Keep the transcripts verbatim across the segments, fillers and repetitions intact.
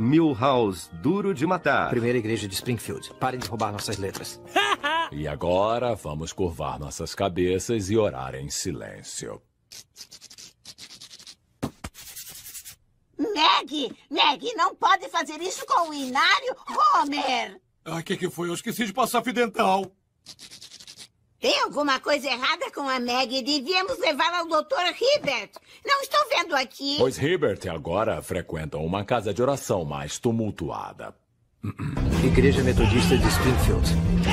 Milhouse, Duro de Matar. Primeira igreja de Springfield. Parem de roubar nossas letras. E agora vamos curvar nossas cabeças e orar em silêncio. Meg! Meg, não pode fazer isso com o Inário, Homer! Ah, o que, que foi? Eu esqueci de passar fio dental. Tem alguma coisa errada com a Meg? Devíamos levá-la ao doutor Hibbert. Não estou vendo aqui. Pois Hibbert agora frequentam uma casa de oração mais tumultuada. Igreja Metodista de Springfield.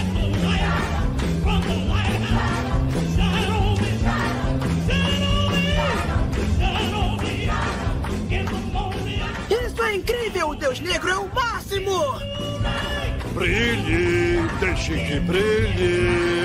Isso é incrível! O Deus Negro é o máximo! Brilhe, deixe que brilhe.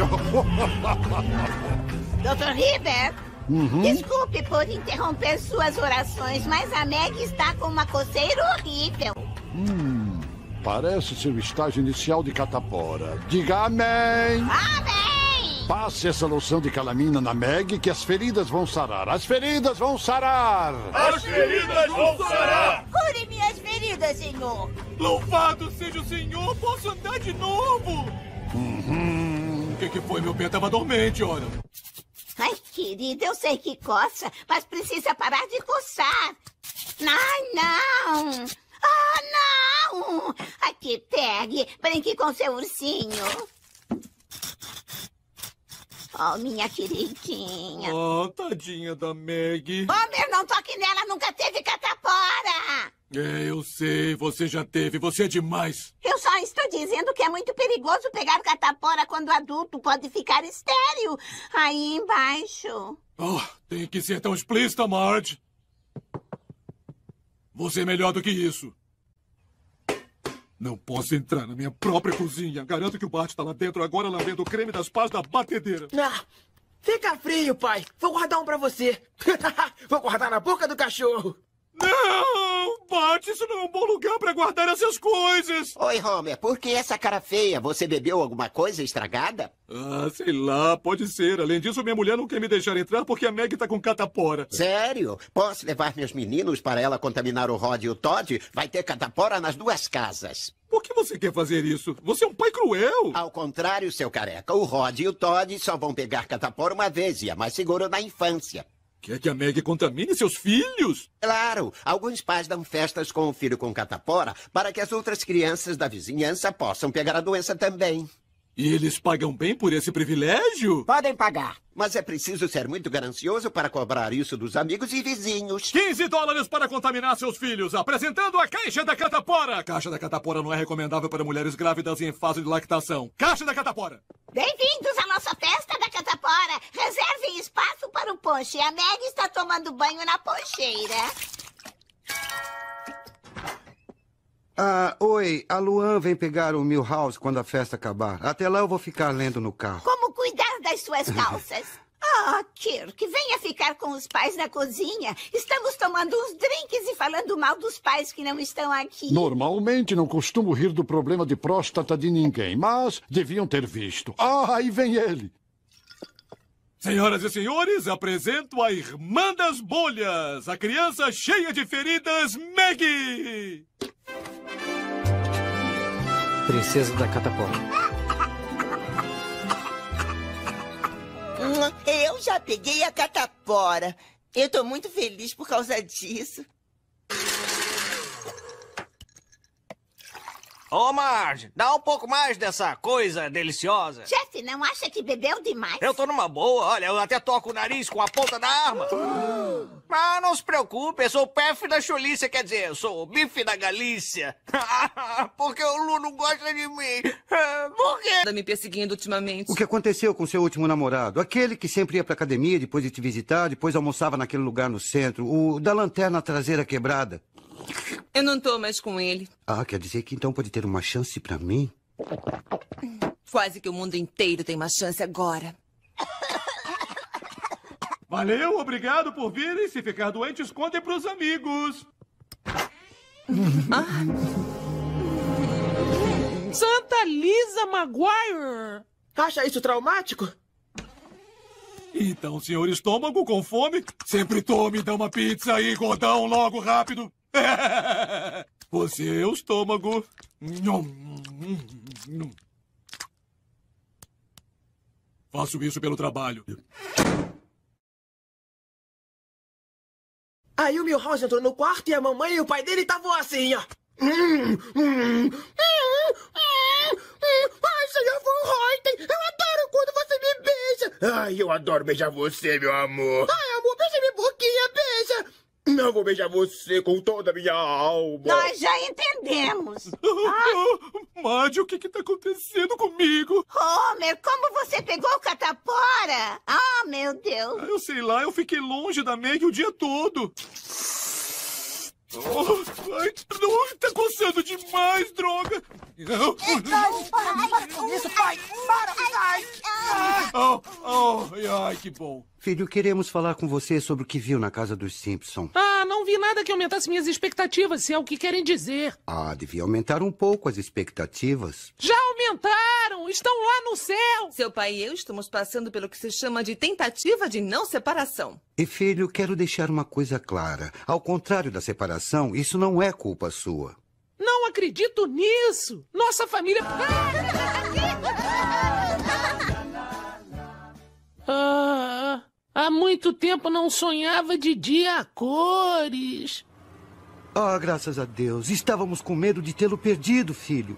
doutor Hibbert, Uhum. desculpe por interromper suas orações, mas a Meg está com uma coceira horrível. Hum, parece ser o estágio inicial de catapora. Diga amém! Amém! Passe essa loção de calamina na Meg que as feridas vão sarar. As feridas vão sarar! As feridas vão sarar! Cure minhas feridas, senhor! Louvado seja o Senhor, posso andar de novo! Uhum. O que, que foi? Meu pé estava dormente, ora. Ai, querida, eu sei que coça, mas precisa parar de coçar. Ai, não! Ah, não! Aqui, pegue, brinque com seu ursinho. Oh, minha queridinha. Oh, tadinha da Meg. Homer, não toque nela, nunca teve catapora! É, eu sei, você já teve, você é demais. Eu só estou dizendo que é muito perigoso pegar catapora quando adulto, pode ficar estéril. Aí embaixo. Oh, tem que ser tão explícita, Marge. Você é melhor do que isso. Não posso entrar na minha própria cozinha. Garanto que o Bart está lá dentro agora lambendo o creme das pás da batedeira. Ah, fica frio, pai. Vou guardar um pra você. Vou guardar na boca do cachorro. Não, Bart, isso não é um bom lugar para guardar essas coisas. Oi, Homer, por que essa cara feia? Você bebeu alguma coisa estragada? Ah, sei lá, pode ser. Além disso, minha mulher não quer me deixar entrar porque a Meg tá com catapora. Sério? Posso levar meus meninos para ela contaminar o Rod e o Todd? Vai ter catapora nas duas casas. Por que você quer fazer isso? Você é um pai cruel. Ao contrário, seu careca, o Rod e o Todd só vão pegar catapora uma vez e é mais seguro na infância. Quer que a Meg contamine seus filhos? Claro, alguns pais dão festas com o filho com catapora para que as outras crianças da vizinhança possam pegar a doença também. E eles pagam bem por esse privilégio? Podem pagar. Mas é preciso ser muito ganancioso para cobrar isso dos amigos e vizinhos. quinze dólares para contaminar seus filhos, apresentando a Caixa da Catapora. A Caixa da Catapora não é recomendável para mulheres grávidas e em fase de lactação. Caixa da Catapora. Bem-vindos à nossa festa da catapora. Reservem espaço para o ponche. A Meg está tomando banho na poncheira. Ah, oi, a Luan vem pegar o Milhouse quando a festa acabar. Até lá eu vou ficar lendo no carro. Como cuidar das suas calças? Ah, oh, Kirk, venha ficar com os pais na cozinha. Estamos tomando uns drinks e falando mal dos pais que não estão aqui. Normalmente não costumo rir do problema de próstata de ninguém, mas deviam ter visto. Ah, aí vem ele. Senhoras e senhores, apresento a Irmã das Bolhas, a criança cheia de feridas, Meg! Princesa da Catapora. Eu já peguei a catapora. Eu tô muito feliz por causa disso. Ô, Marge, dá um pouco mais dessa coisa deliciosa. Chefe, não acha que bebeu demais? Eu tô numa boa, olha, eu até toco o nariz com a ponta da arma. Ah, não se preocupe, eu sou o P F da Cholícia, quer dizer, eu sou o bife da Galícia. Porque o Lu não gosta de mim. Por quê? Tá me perseguindo ultimamente. O que aconteceu com seu último namorado? Aquele que sempre ia pra academia depois de te visitar, depois almoçava naquele lugar no centro. O da lanterna traseira quebrada. Eu não tô mais com ele. Ah, quer dizer que então pode ter uma chance pra mim? Quase que o mundo inteiro tem uma chance agora. Valeu, obrigado por virem. Se ficar doente, escontem pros amigos. Ah. Santa Lisa Maguire! Acha isso traumático? Então, senhor estômago com fome, sempre tome, dá uma pizza aí, gordão, logo, rápido. Você é o estômago. Faço isso pelo trabalho. Aí o Milhouse entrou no quarto e a mamãe e o pai dele estavam assim, ó. Hum, hum, hum, hum, hum. Ai, senhor Von Reuten, eu adoro quando você me beija. Ai, eu adoro beijar você, meu amor. Ai, amor, beija minha boquinha, beija. Não vou beijar você com toda a minha alma. Nós já entendemos. Ah. Madge, o que que tá acontecendo comigo? Homer, como você pegou o catapora? Ah, meu Deus. Eu sei lá, eu fiquei longe da Meg o dia todo. Oh, ai, não, tá coçando demais, droga. Para com isso, pai. Para, ai. Oh, oh, ai, que bom. Filho, queremos falar com você sobre o que viu na casa dos Simpson. Ah, não vi nada que aumentasse minhas expectativas, se é o que querem dizer. Ah, devia aumentar um pouco as expectativas. Já aumentaram! Estão lá no céu! Seu pai e eu estamos passando pelo que se chama de tentativa de não separação. E, filho, quero deixar uma coisa clara. Ao contrário da separação, isso não é culpa sua. Não acredito nisso! Nossa família... Ah, há muito tempo não sonhava de dia a cores. Ah, graças a Deus. Estávamos com medo de tê-lo perdido, filho.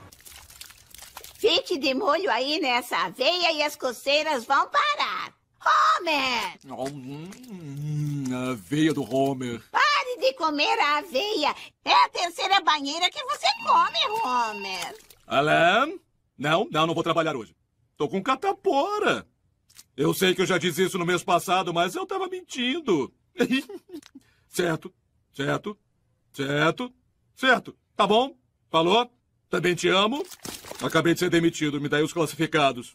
Fique de molho aí nessa aveia e as coceiras vão parar. Homer! Oh, hum, a aveia do Homer. Pare de comer a aveia. É a terceira banheira que você come, Homer. Alan? Não, não, não vou trabalhar hoje. Tô com catapora. Eu sei que eu já disse isso no mês passado, mas eu tava mentindo. Certo, certo, certo, certo. Tá bom? Falou? Também te amo. Acabei de ser demitido. Me dá aí os classificados.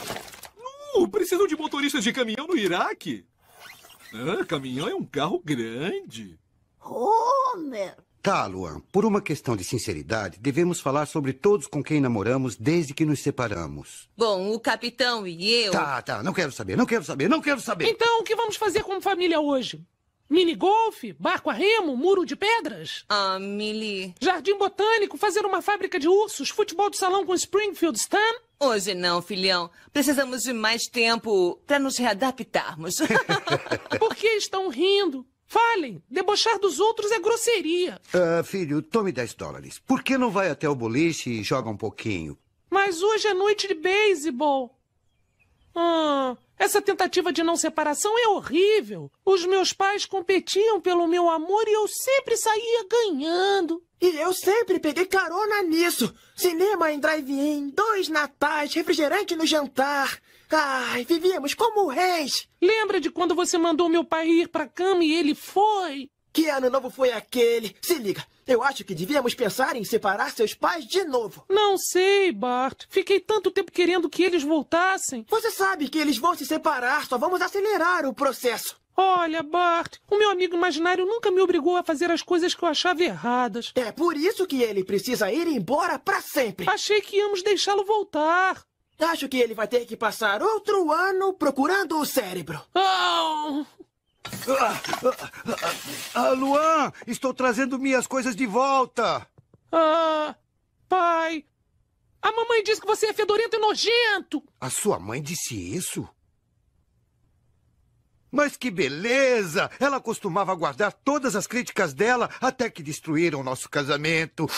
Uh, precisam de motoristas de caminhão no Iraque? Ah, caminhão é um carro grande. Homer! Tá, Luan. Por uma questão de sinceridade, devemos falar sobre todos com quem namoramos desde que nos separamos. Bom, o capitão e eu... Tá, tá. Não quero saber, não quero saber, não quero saber. Então, o que vamos fazer como família hoje? Minigolfe? Barco a remo? Muro de pedras? Ah, Millie... Jardim botânico? Fazer uma fábrica de ursos? Futebol de salão com Springfield Stan? Hoje não, filhão. Precisamos de mais tempo para nos readaptarmos. Por que estão rindo? Falem, debochar dos outros é grosseria. Uh, filho, tome dez dólares. Por que não vai até o boliche e joga um pouquinho? Mas hoje é noite de beisebol. Ah, essa tentativa de não separação é horrível. Os meus pais competiam pelo meu amor e eu sempre saía ganhando. E eu sempre peguei carona nisso. Cinema em drive-in, dois natais, refrigerante no jantar. Ai, vivíamos como reis. Lembra de quando você mandou meu pai ir pra cama e ele foi? Que ano novo foi aquele? Se liga, eu acho que devíamos pensar em separar seus pais de novo. Não sei, Bart. Fiquei tanto tempo querendo que eles voltassem. Você sabe que eles vão se separar, só vamos acelerar o processo. Olha, Bart, o meu amigo imaginário nunca me obrigou a fazer as coisas que eu achava erradas. É por isso que ele precisa ir embora pra sempre. Achei que íamos deixá-lo voltar. Acho que ele vai ter que passar outro ano procurando o cérebro. Oh! Ah, ah, ah, Luan, estou trazendo minhas coisas de volta. Ah, pai, a mamãe disse que você é fedorento e nojento. A sua mãe disse isso? Mas que beleza! Ela costumava guardar todas as críticas dela até que destruíram nosso casamento.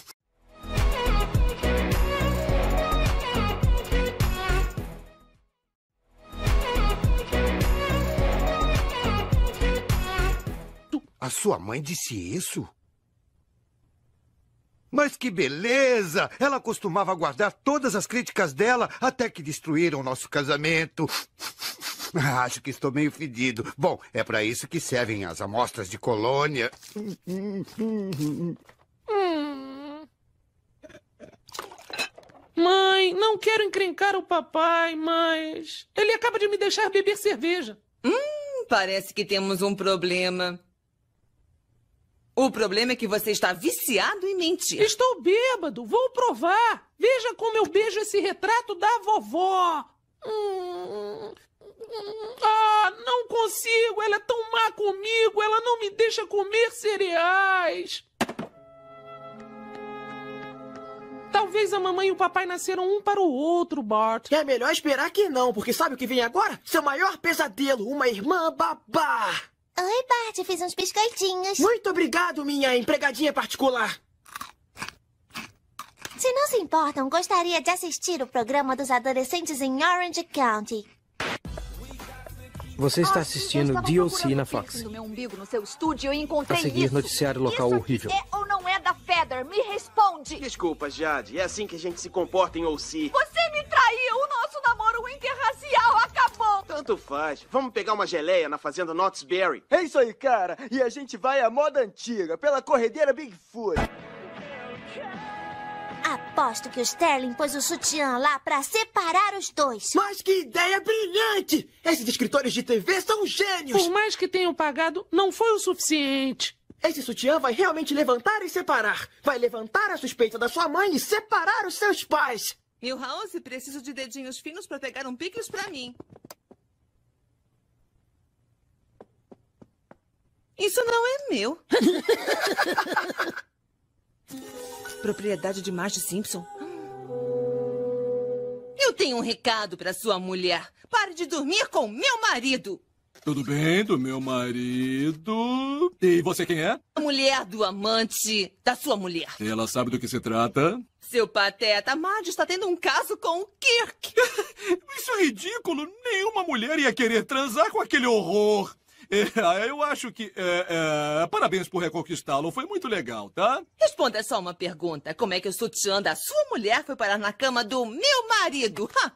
A sua mãe disse isso? Mas que beleza! Ela costumava guardar todas as críticas dela até que destruíram nosso casamento. Acho que estou meio fedido. Bom, é para isso que servem as amostras de colônia. Hum. Mãe, não quero encrencar o papai, mas ele acaba de me deixar beber cerveja. Hum, parece que temos um problema. O problema é que você está viciado em mentir. Estou bêbado, vou provar. Veja como eu beijo esse retrato da vovó. Hum... Ah, não consigo. Ela é tão má comigo. Ela não me deixa comer cereais. Talvez a mamãe e o papai nasceram um para o outro, Bart. É melhor esperar que não, porque sabe o que vem agora? Seu maior pesadelo, uma irmã babá. Oi, Bart, fiz uns biscoitinhos. Muito obrigado, minha empregadinha particular. Se não se importam, gostaria de assistir o programa dos adolescentes em Orange County. Você está assistindo D O C na Fox. No meu umbigo no seu estúdio, eu encontrei A seguir, isso. noticiário local isso horrível. É ou não é da Feather? Me responde. Desculpa, Jade. É assim que a gente se comporta em O C. Você me traiu. O nosso namoro interracial acabou. Tanto faz. Vamos pegar uma geleia na fazenda Knott's Berry. É isso aí, cara. E a gente vai à moda antiga, pela corredeira Bigfoot. Aposto que o Sterling pôs o sutiã lá pra separar os dois. Mas que ideia brilhante! Esses escritores de T V são gênios! Por mais que tenham pagado, não foi o suficiente. Esse sutiã vai realmente levantar e separar. Vai levantar a suspeita da sua mãe e separar os seus pais. Milhouse, preciso de dedinhos finos pra pegar um picles pra mim. Isso não é meu. Propriedade de Marge Simpson. Eu tenho um recado para sua mulher. Pare de dormir com meu marido. Tudo bem, do meu marido. E você quem é? A mulher do amante da sua mulher. Ela sabe do que se trata. Seu pateta, Marge está tendo um caso com o Kirk. Isso é ridículo. Nenhuma mulher ia querer transar com aquele horror. É, eu acho que... É, é, parabéns por reconquistá-lo. Foi muito legal, tá? Responda só uma pergunta. Como é que o sutiã da sua mulher foi parar na cama do meu marido? Ha!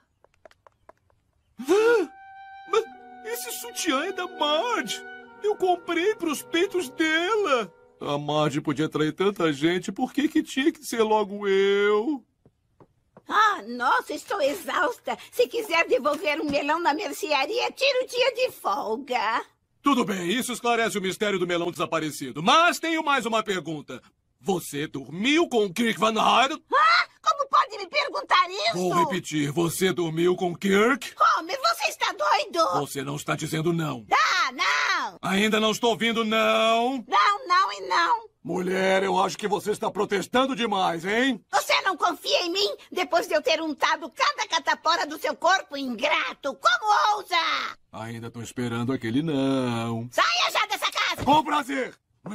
Ah, mas esse sutiã é da Marge. Eu comprei pros peitos dela. A Marge podia trair tanta gente. Por que que tinha que ser logo eu? Ah, nossa, estou exausta. Se quiser devolver um melão na mercearia, tira o dia de folga. Tudo bem, isso esclarece o mistério do melão desaparecido. Mas tenho mais uma pergunta. Você dormiu com o Kirk Van Hyden? Ah, como pode me perguntar isso? Vou repetir, você dormiu com o Kirk? Homer, você está doido? Você não está dizendo não. Ah, não! Ainda não estou ouvindo não. Não, não e não. Mulher, eu acho que você está protestando demais, hein? Você não confia em mim depois de eu ter untado cada catapora do seu corpo, ingrato? Como ousa? Ainda estou esperando aquele não. Saia já dessa casa! Com prazer!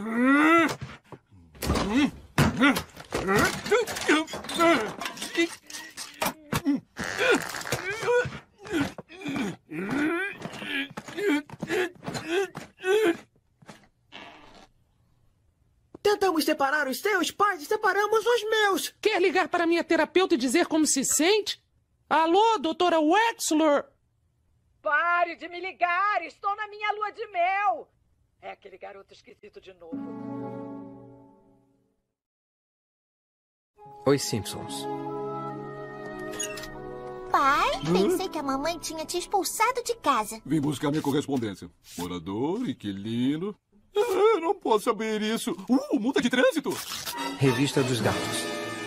Tentamos separar os seus pais e separamos os meus. Quer ligar para minha terapeuta e dizer como se sente? Alô, doutora Wexler? Pare de me ligar! Estou na minha lua de mel! É aquele garoto esquisito de novo. Oi, Simpsons. Pai, pensei que a mamãe tinha te expulsado de casa. Vim buscar minha correspondência. Morador, inquilino... Ah, não posso abrir isso. Uh, multa de trânsito. Revista dos Gatos.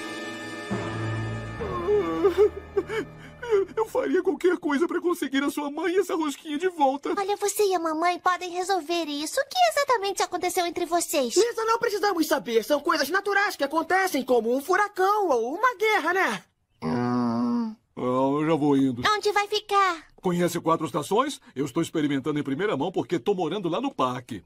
Eu faria qualquer coisa para conseguir a sua mãe e essa rosquinha de volta. Olha, você e a mamãe podem resolver isso. O que exatamente aconteceu entre vocês? Lisa, não precisamos saber. São coisas naturais que acontecem, como um furacão ou uma guerra, né? Hum... Ah, eu já vou indo. Onde vai ficar? Conhece Quatro Estações? Eu estou experimentando em primeira mão porque estou morando lá no parque.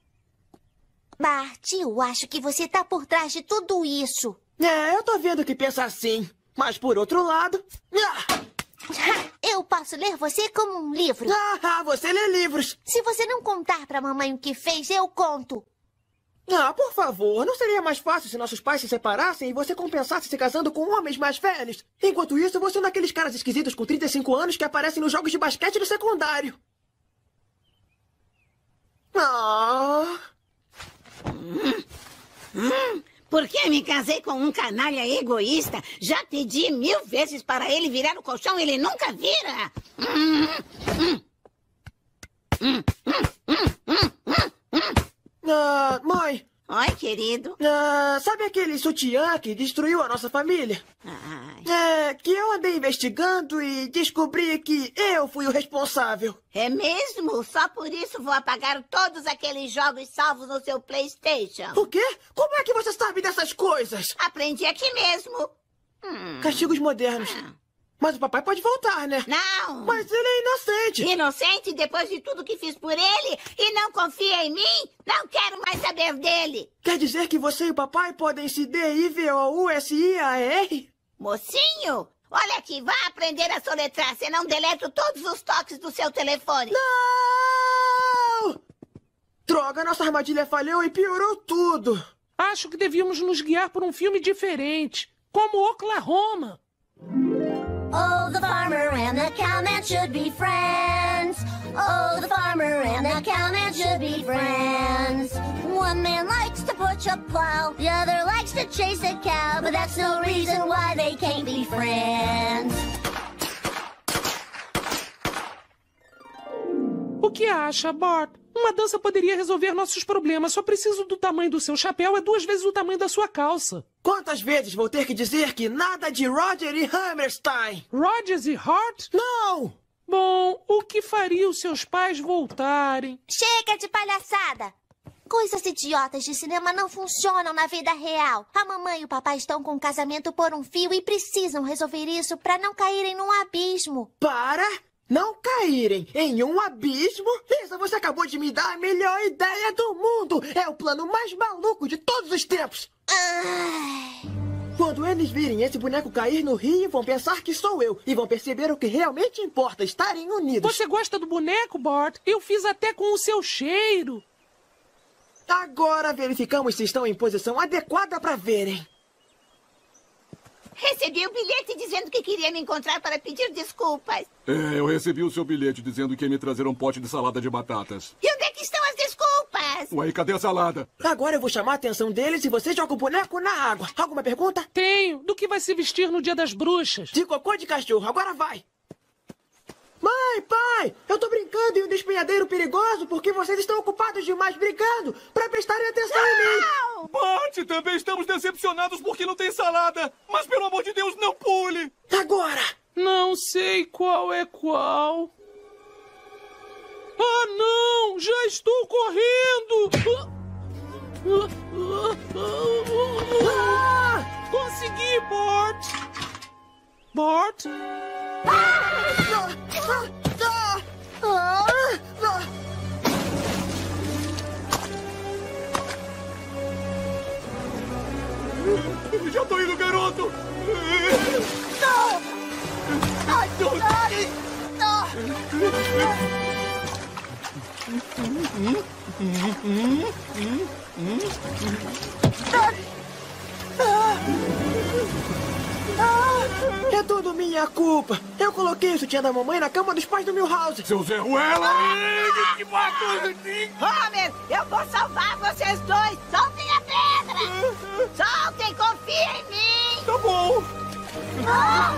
Bart, eu acho que você tá por trás de tudo isso. É, eu tô vendo que pensa assim. Mas por outro lado... Eu posso ler você como um livro. Ah, você lê livros. Se você não contar pra mamãe o que fez, eu conto. Ah, por favor, não seria mais fácil se nossos pais se separassem e você compensasse se casando com homens mais velhos? Enquanto isso, você é um daqueles caras esquisitos com trinta e cinco anos que aparecem nos jogos de basquete do secundário. Ah... Hum, hum, por que me casei com um canalha egoísta? Já pedi mil vezes para ele virar o colchão e ele nunca vira. Hum, hum. Hum, hum, hum, hum, hum. Ah, mãe. Oi, querido. Ah, sabe aquele sutiã que destruiu a nossa família? Ai. É, que eu andei investigando e descobri que eu fui o responsável. É mesmo? Só por isso vou apagar todos aqueles jogos salvos no seu PlayStation. O quê? Como é que você sabe dessas coisas? Aprendi aqui mesmo. Hum. Castigos modernos. Ah. Mas o papai pode voltar, né? Não. Mas ele é inocente. Inocente depois de tudo que fiz por ele? E não confia em mim? Não quero mais saber dele. Quer dizer que você e o papai podem se D I V O U S I A R? Mocinho, olha aqui, vá aprender a soletrar, senão deleto todos os toques do seu telefone. Não! Droga, nossa armadilha falhou e piorou tudo. Acho que devíamos nos guiar por um filme diferente, como Oklahoma. Oh, the farmer and the cowman should be friends. Oh, the farmer and the cowman should be friends. One man likes to push a plow, the other likes to chase a cow, but that's no reason why they can't be friends. O que acha, Bart? Uma dança poderia resolver nossos problemas. Só preciso do tamanho do seu chapéu, é duas vezes o tamanho da sua calça. Quantas vezes vou ter que dizer que nada de Roger e Hammerstein? Rogers e Hart? Não! Bom, o que faria os seus pais voltarem? Chega de palhaçada! Coisas idiotas de cinema não funcionam na vida real. A mamãe e o papai estão com o casamento por um fio e precisam resolver isso para não caírem num abismo. Para não caírem em um abismo? Lisa, você acabou de me dar a melhor ideia do mundo. É o plano mais maluco de todos os tempos. Ai. Quando eles virem esse boneco cair no rio, vão pensar que sou eu. E vão perceber o que realmente importa, estarem unidos. Você gosta do boneco, Bart? Eu fiz até com o seu cheiro. Agora verificamos se estão em posição adequada para verem. Recebi o bilhete dizendo que queria me encontrar para pedir desculpas. É, eu recebi o seu bilhete dizendo que ia me trazer um pote de salada de batatas. E onde é que estão as desculpas? Ué, cadê a salada? Agora eu vou chamar a atenção deles e você joga o boneco na água. Alguma pergunta? Tenho. Do que vai se vestir no Dia das Bruxas? De cocô de cachorro. Agora vai. Mãe, pai, eu tô brincando em um despenhadeiro perigoso porque vocês estão ocupados demais brincando pra prestarem atenção em mim. Bart, também estamos decepcionados porque não tem salada. Mas, pelo amor de Deus, não pule. Agora. Não sei qual é qual. Ah, não! Já estou correndo! Ah! Consegui, Bart! Bart? Já tô indo, garoto! Não! Ai, ai, não! É tudo minha culpa. Eu coloquei o sutiã da mamãe na cama dos pais do Milhouse. Seu Zé Ruela! Que matou! Homer, eu vou salvar vocês dois. Soltem a pedra! Soltem, confia em mim! Tá bom! Ah!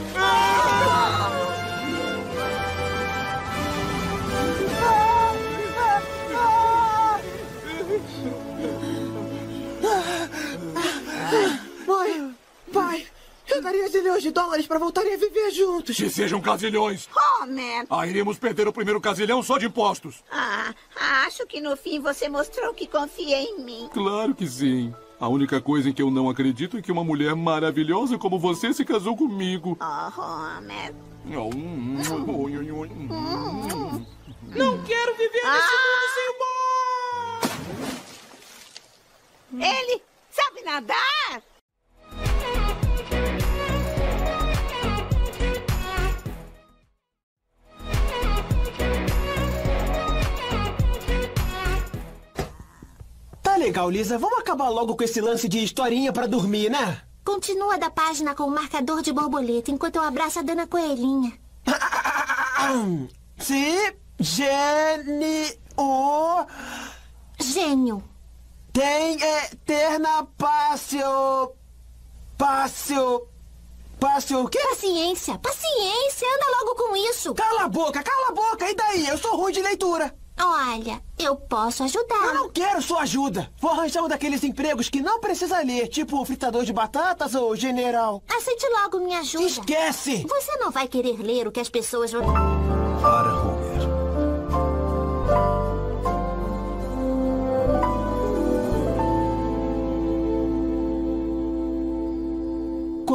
Mãe, pai, eu daria zilhões de dólares pra voltarem a viver juntos. Que sejam casilhões. Homer! Ah, iremos perder o primeiro casilhão só de impostos. Ah, acho que no fim você mostrou que confia em mim. Claro que sim. A única coisa em que eu não acredito é que uma mulher maravilhosa como você se casou comigo. Oh, Homer. Não quero viver nesse ah! mundo sem o Bart! Ele sabe nadar? Tá legal, Lisa. Vamos acabar logo com esse lance de historinha pra dormir, né? Continua da página com o marcador de borboleta enquanto eu abraço a Dona Coelhinha. Se, gene, o... Gênio. Tem eterna pássio... Pássio... Pássio o quê? Paciência, paciência. Anda logo com isso. Cala a boca, cala a boca. E daí? Eu sou ruim de leitura. Olha, eu posso ajudar. Eu não quero sua ajuda. Vou arranjar um daqueles empregos que não precisa ler, tipo fritador de batatas ou general. Aceite logo minha ajuda. Esquece! Você não vai querer ler o que as pessoas vão... Para, Homer.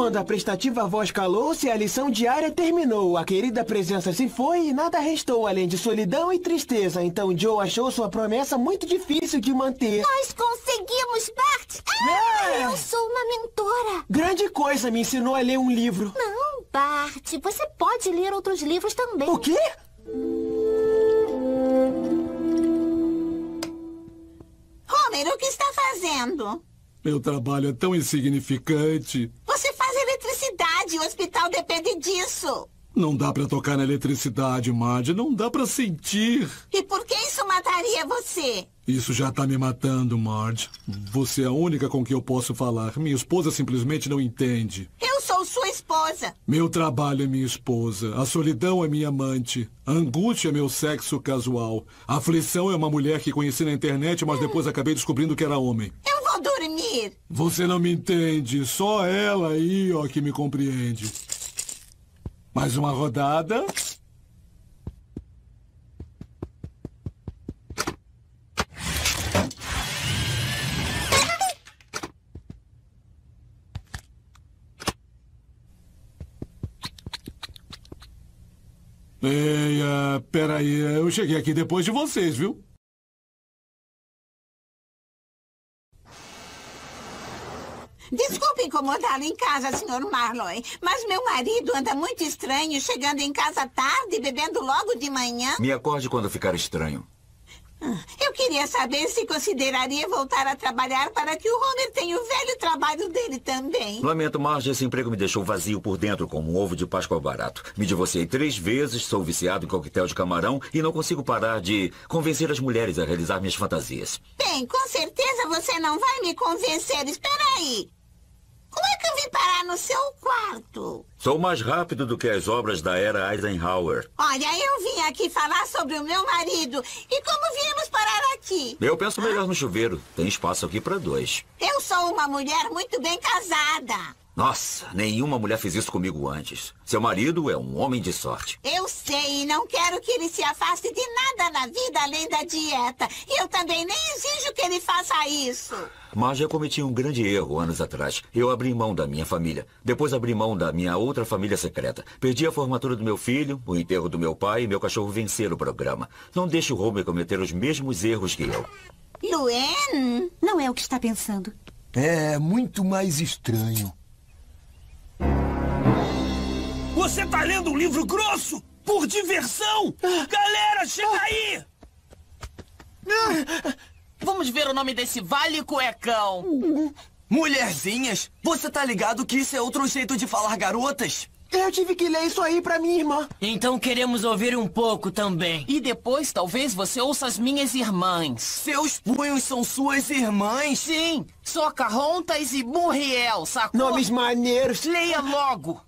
Quando a prestativa voz calou-se, a lição diária terminou. A querida presença se foi e nada restou além de solidão e tristeza. Então Joe achou sua promessa muito difícil de manter. Nós conseguimos, Bart! Ah, É. Eu sou uma mentora. Grande coisa, me ensinou a ler um livro. Não, Bart, você pode ler outros livros também. O quê? Homer, o que está fazendo? Meu trabalho é tão insignificante. Você faz eletricidade, o hospital depende disso. Não dá pra tocar na eletricidade, Marge. Não dá pra sentir. E por que isso mataria você? Isso já tá me matando, Marge. Você é a única com quem eu posso falar. Minha esposa simplesmente não entende. Eu sou sua esposa. Meu trabalho é minha esposa. A solidão é minha amante. A angústia é meu sexo casual. A aflição é uma mulher que conheci na internet, mas depois acabei descobrindo que era homem. Eu vou dormir. Você não me entende. Só ela aí, ó, que me compreende. Mais uma rodada. Ei, uh, peraí, eu cheguei aqui depois de vocês, viu? Desculpe incomodá-lo em casa, senhor Marlowe, mas meu marido anda muito estranho, chegando em casa tarde e bebendo logo de manhã. Me acorde quando ficar estranho. Eu queria saber se consideraria voltar a trabalhar para que o Homer tenha o velho trabalho dele também. Lamento, Marge, esse emprego me deixou vazio por dentro, como um ovo de Páscoa barato. Me divorciei três vezes, sou viciado em coquetel de camarão e não consigo parar de convencer as mulheres a realizar minhas fantasias. Bem, com certeza você não vai me convencer. Espera aí. Como é que eu vim parar no seu quarto? Sou mais rápido do que as obras da era Eisenhower. Olha, eu vim aqui falar sobre o meu marido. E como viemos parar aqui? Eu penso melhor no chuveiro. Tem espaço aqui para dois. Eu sou uma mulher muito bem casada. Nossa, nenhuma mulher fez isso comigo antes. Seu marido é um homem de sorte. Eu sei e não quero que ele se afaste de nada na vida além da dieta. E eu também nem exijo que ele faça isso. Mas já cometi um grande erro anos atrás. Eu abri mão da minha família. Depois abri mão da minha outra família secreta. Perdi a formatura do meu filho, o enterro do meu pai e meu cachorro vencer o programa. Não deixe o Homer cometer os mesmos erros que eu. Luann? Não é o que está pensando. É muito mais estranho. Você tá lendo um livro grosso? Por diversão! Galera, chega aí! Vamos ver o nome desse vale cuecão. Mulherzinhas, você tá ligado que isso é outro jeito de falar garotas? Eu tive que ler isso aí pra minha irmã. Então queremos ouvir um pouco também. E depois, talvez, você ouça as minhas irmãs. Seus punhos são suas irmãs? Sim, Socahontas e Muriel, sacou? Nomes maneiros. Leia logo.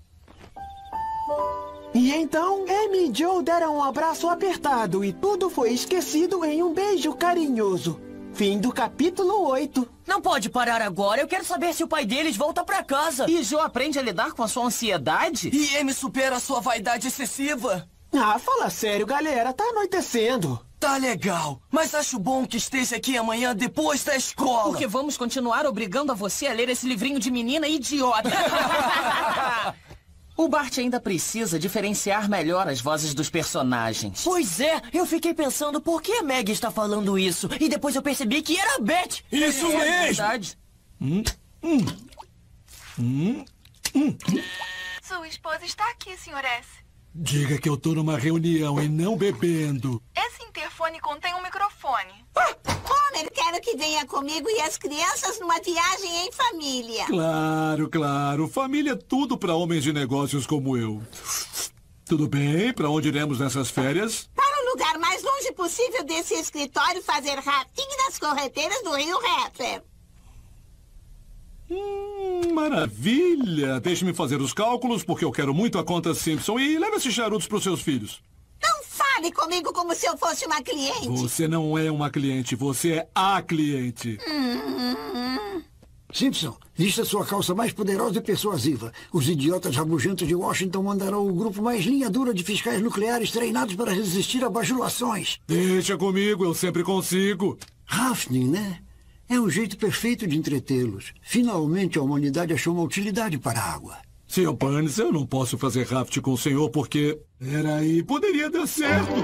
E então, Amy e Joe deram um abraço apertado e tudo foi esquecido em um beijo carinhoso. Fim do capítulo oito. Não pode parar agora. Eu quero saber se o pai deles volta pra casa. E Joe aprende a lidar com a sua ansiedade? E Amy supera a sua vaidade excessiva? Ah, fala sério, galera. Tá anoitecendo. Tá legal. Mas acho bom que esteja aqui amanhã depois da escola. Porque vamos continuar obrigando a você a ler esse livrinho de menina idiota. O Bart ainda precisa diferenciar melhor as vozes dos personagens. Pois é, eu fiquei pensando por que a Meg está falando isso. E depois eu percebi que era a Beth. Isso é, mesmo! É verdade. Hum, hum, hum, hum. Sua esposa está aqui, senhor S. Diga que eu tô numa reunião e não bebendo. Esse interfone contém um microfone. Ah, Homer, quero que venha comigo e as crianças numa viagem em família. Claro, claro. Família é tudo para homens de negócios como eu. Tudo bem? Para onde iremos nessas férias? Para o lugar mais longe possível desse escritório, fazer rafting nas correteiras do Rio Rapper. Hum, maravilha! Deixe-me fazer os cálculos, porque eu quero muito a conta Simpson. E leve esses charutos para os seus filhos. Não fale comigo como se eu fosse uma cliente. Você não é uma cliente, você é a cliente. Hum. Simpson, vista sua calça mais poderosa e persuasiva. Os idiotas rabugentos de Washington mandarão o grupo mais linha dura de fiscais nucleares treinados para resistir a bajulações. Deixa comigo, eu sempre consigo. Rafting, né? É um jeito perfeito de entretê-los. Finalmente a humanidade achou uma utilidade para a água. senhor Burns, eu não posso fazer raft com o senhor porque... Peraí, poderia dar certo.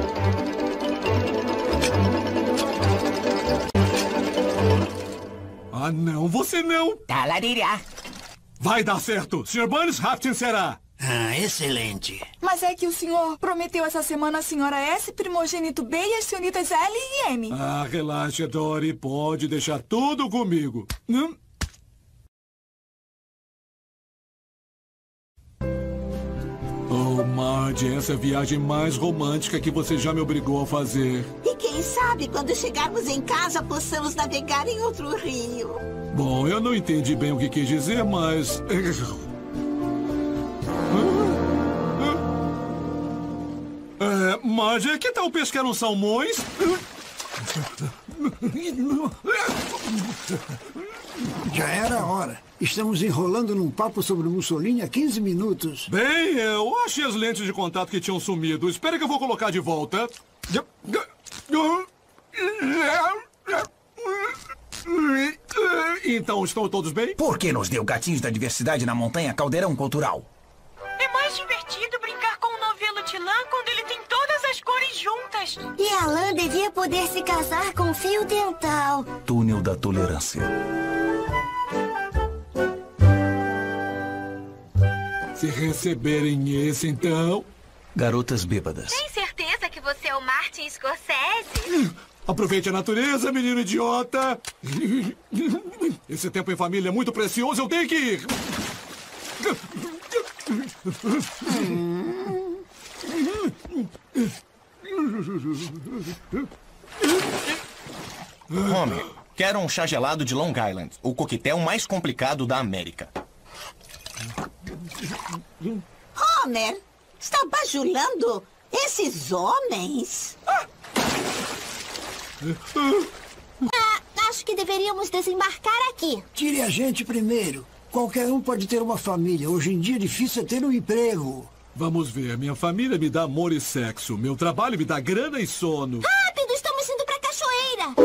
Ah, não, você não. Talarirá. Vai dar certo. senhor Burns, rafting será. Ah, excelente. Mas é que o senhor prometeu essa semana a senhora S, primogênito B e as senhoritas L e M. Ah, relaxa, Dory. Pode deixar tudo comigo. Hum? Oh, Marge, essa é a viagem mais romântica que você já me obrigou a fazer. E quem sabe, quando chegarmos em casa, possamos navegar em outro rio. Bom, eu não entendi bem o que quis dizer, mas... É, Marge, que tal pescar uns salmões? Já era a hora. Estamos enrolando num papo sobre Mussolini há quinze minutos. Bem, eu achei as lentes de contato que tinham sumido. Espera que eu vou colocar de volta. Então, estão todos bem? Por que nos deu gatinhos da diversidade na montanha Caldeirão Cultural? É mais divertido brincar com o novelo de lã quando ele tem todas as cores juntas. E a lã devia poder se casar com fio dental. Túnel da Tolerância. Se receberem esse, então... Garotas bêbadas. Tem certeza que você é o Martin Scorsese? Aproveite a natureza, menino idiota. Esse tempo em família é muito precioso, eu tenho que ir. Homer, quero um chá gelado de Long Island, o coquetel mais complicado da América. Homer, está bajulando esses homens? Ah, acho que deveríamos desembarcar aqui. Tire a gente primeiro. Qualquer um pode ter uma família. Hoje em dia, difícil é ter um emprego. Vamos ver. Minha família me dá amor e sexo. Meu trabalho me dá grana e sono. Rápido, estamos indo pra cachoeira.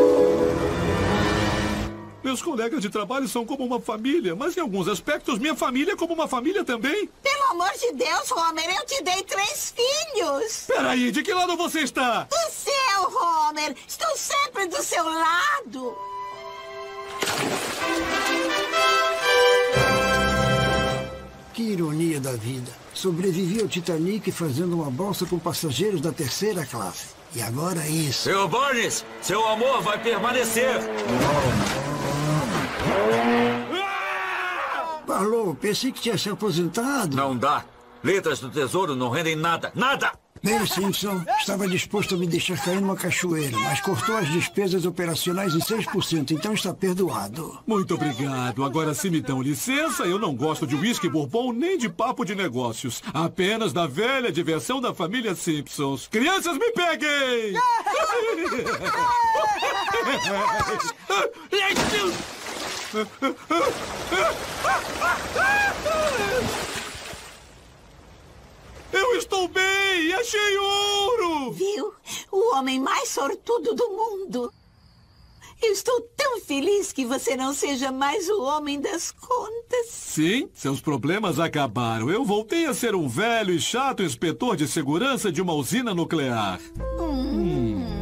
Meus colegas de trabalho são como uma família, mas em alguns aspectos minha família é como uma família também. Pelo amor de Deus, Homer, eu te dei três filhos. Peraí, de que lado você está? Do seu, Homer. Estou sempre do seu lado. Que ironia da vida. Sobrevivi ao Titanic fazendo uma balsa com passageiros da terceira classe. E agora isso. Seu Burns, seu amor vai permanecer. Alô, pensei que tinha se aposentado. Não dá. Letras do tesouro não rendem nada. Nada! Bem, Simpson, estava disposto a me deixar cair numa cachoeira, mas cortou as despesas operacionais em seis por cento, então está perdoado. Muito obrigado. Agora, se me dão licença, eu não gosto de whisky bourbon nem de papo de negócios. Apenas da velha diversão da família Simpsons. Crianças, me peguem! Eu estou bem! Achei ouro! Viu? O homem mais sortudo do mundo. Eu estou tão feliz que você não seja mais o homem das contas. Sim, seus problemas acabaram. Eu voltei a ser um velho e chato inspetor de segurança de uma usina nuclear. Hum. Hum.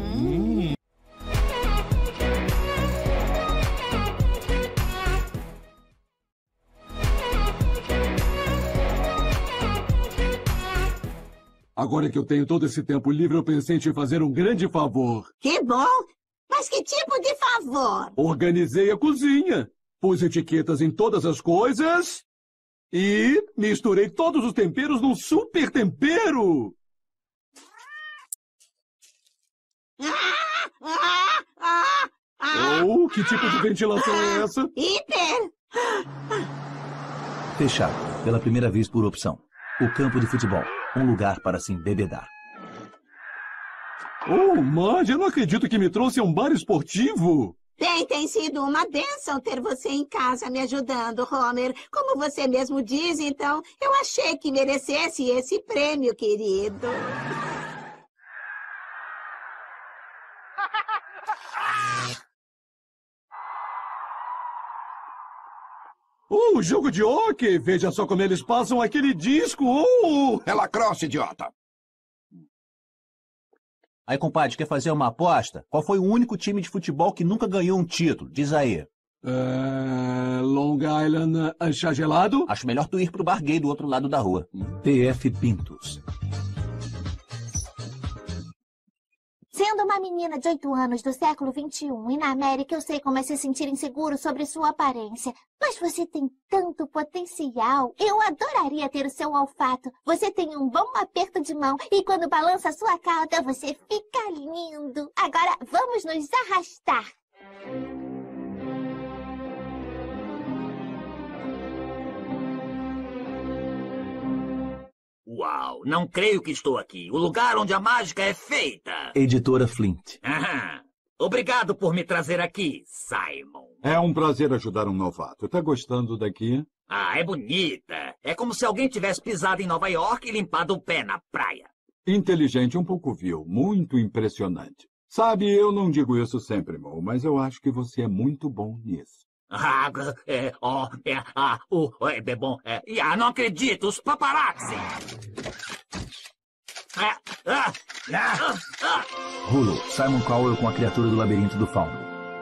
Agora que eu tenho todo esse tempo livre, eu pensei em te fazer um grande favor. Que bom! Mas que tipo de favor? Organizei a cozinha. Pus etiquetas em todas as coisas e misturei todos os temperos num super tempero. Ah, ah, ah, ah, Oh, que tipo de ventilação é essa? Hiper! Fechado, pela primeira vez por opção. O campo de futebol. Um lugar para se embebedar. Oh, Marge, eu não acredito que me trouxe a um bar esportivo. Bem, tem sido uma bênção ter você em casa me ajudando, Homer. Como você mesmo diz, então, eu achei que merecesse esse prêmio, querido. Uh, jogo de hóquei! Veja só como eles passam aquele disco! Uh! É lacrosse, idiota! Aí, compadre, quer fazer uma aposta? Qual foi o único time de futebol que nunca ganhou um título? Diz aí. É... Long Island, uh, chá gelado? Acho melhor tu ir pro bar gay do outro lado da rua. P F Pintos. Sendo uma menina de oito anos do século vinte e um e na América, eu sei como é se sentir inseguro sobre sua aparência. Mas você tem tanto potencial. Eu adoraria ter o seu olfato. Você tem um bom aperto de mão e quando balança a sua cauda, você fica lindo. Agora, vamos nos arrastar. Uau, não creio que estou aqui. O lugar onde a mágica é feita. Editora Flint. Aham. Obrigado por me trazer aqui, Simon. É um prazer ajudar um novato. Tá gostando daqui? Ah, é bonita. É como se alguém tivesse pisado em Nova York e limpado o pé na praia. Inteligente, um pouco vil, muito impressionante. Sabe, eu não digo isso sempre, Mo, mas eu acho que você é muito bom nisso. Ah, é, ó, é, ah, o, é, é bom, é, ah, não acredito, os paparazzi! Ah, ah, ah, ah. Hulu, Simon Cowell com a criatura do labirinto do fauno.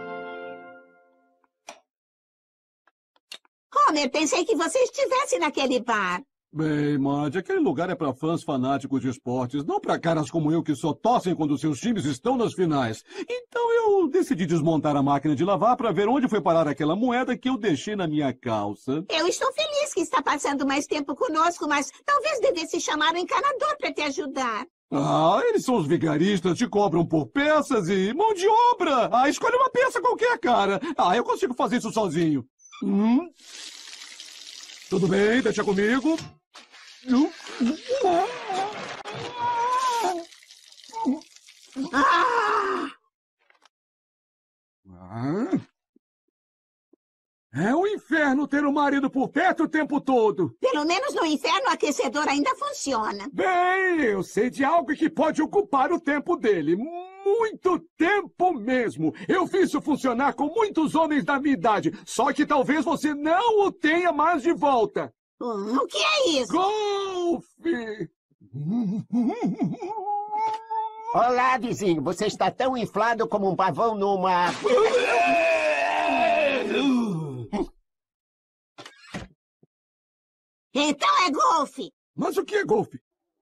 Homer, pensei que você estivesse naquele bar. Bem, Marge, aquele lugar é para fãs fanáticos de esportes, não para caras como eu que só tossem quando seus times estão nas finais. Então eu decidi desmontar a máquina de lavar para ver onde foi parar aquela moeda que eu deixei na minha calça. Eu estou feliz que está passando mais tempo conosco, mas talvez devesse chamar o encanador para te ajudar. Ah, eles são os vigaristas, te cobram por peças e mão de obra. Ah, escolhe uma peça qualquer, cara. Ah, eu consigo fazer isso sozinho. Hum? Tudo bem, deixa comigo. Ah! É um inferno ter um marido por perto o tempo todo. Pelo menos no inferno o aquecedor ainda funciona. Bem, eu sei de algo que pode ocupar o tempo dele. Muito tempo mesmo. Eu fiz isso funcionar com muitos homens da minha idade. Só que talvez você não o tenha mais de volta. Hum, o que é isso? Golfe! Olá, vizinho. Você está tão inflado como um pavão numa... Então é golfe. Mas o que é golfe?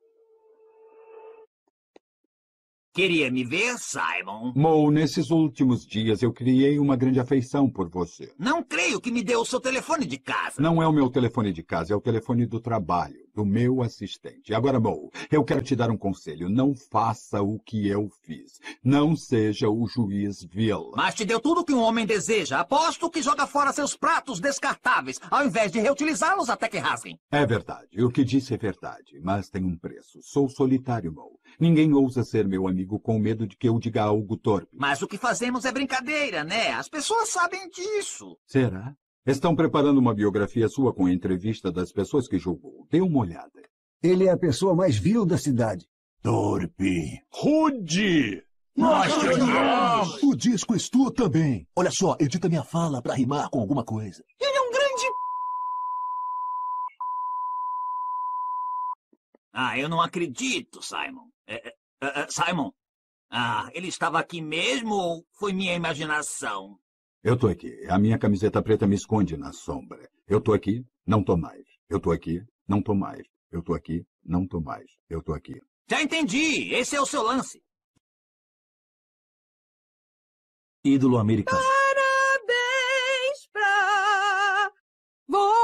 Queria me ver, Simon? Mo, nesses últimos dias eu criei uma grande afeição por você. Não creio que me deu o seu telefone de casa. Não é o meu telefone de casa, é o telefone do trabalho, do meu assistente. Agora, Mo, eu quero te dar um conselho. Não faça o que eu fiz. Não seja o juiz vil. Mas te deu tudo o que um homem deseja. Aposto que joga fora seus pratos descartáveis, ao invés de reutilizá-los até que rasguem. É verdade. O que disse é verdade, mas tem um preço. Sou solitário, Mo. Ninguém ousa ser meu amigo com medo de que eu diga algo torpe. Mas o que fazemos é brincadeira, né? As pessoas sabem disso. Será? Estão preparando uma biografia sua com a entrevista das pessoas que julgou. Dê uma olhada. Ele é a pessoa mais vil da cidade. Torpe. Rude. Nós te odiamos. O disco és tu também. Olha só, edita minha fala pra rimar com alguma coisa. Ele é um grande... Ah, eu não acredito, Simon. É, é, é, Simon, ah, ele estava aqui mesmo ou foi minha imaginação? Eu tô aqui. A minha camiseta preta me esconde na sombra. Eu tô aqui, não tô mais. Eu tô aqui, não tô mais. Eu tô aqui, não tô mais. Eu tô aqui. Já entendi. Esse é o seu lance. Ídolo americano. Parabéns pra você.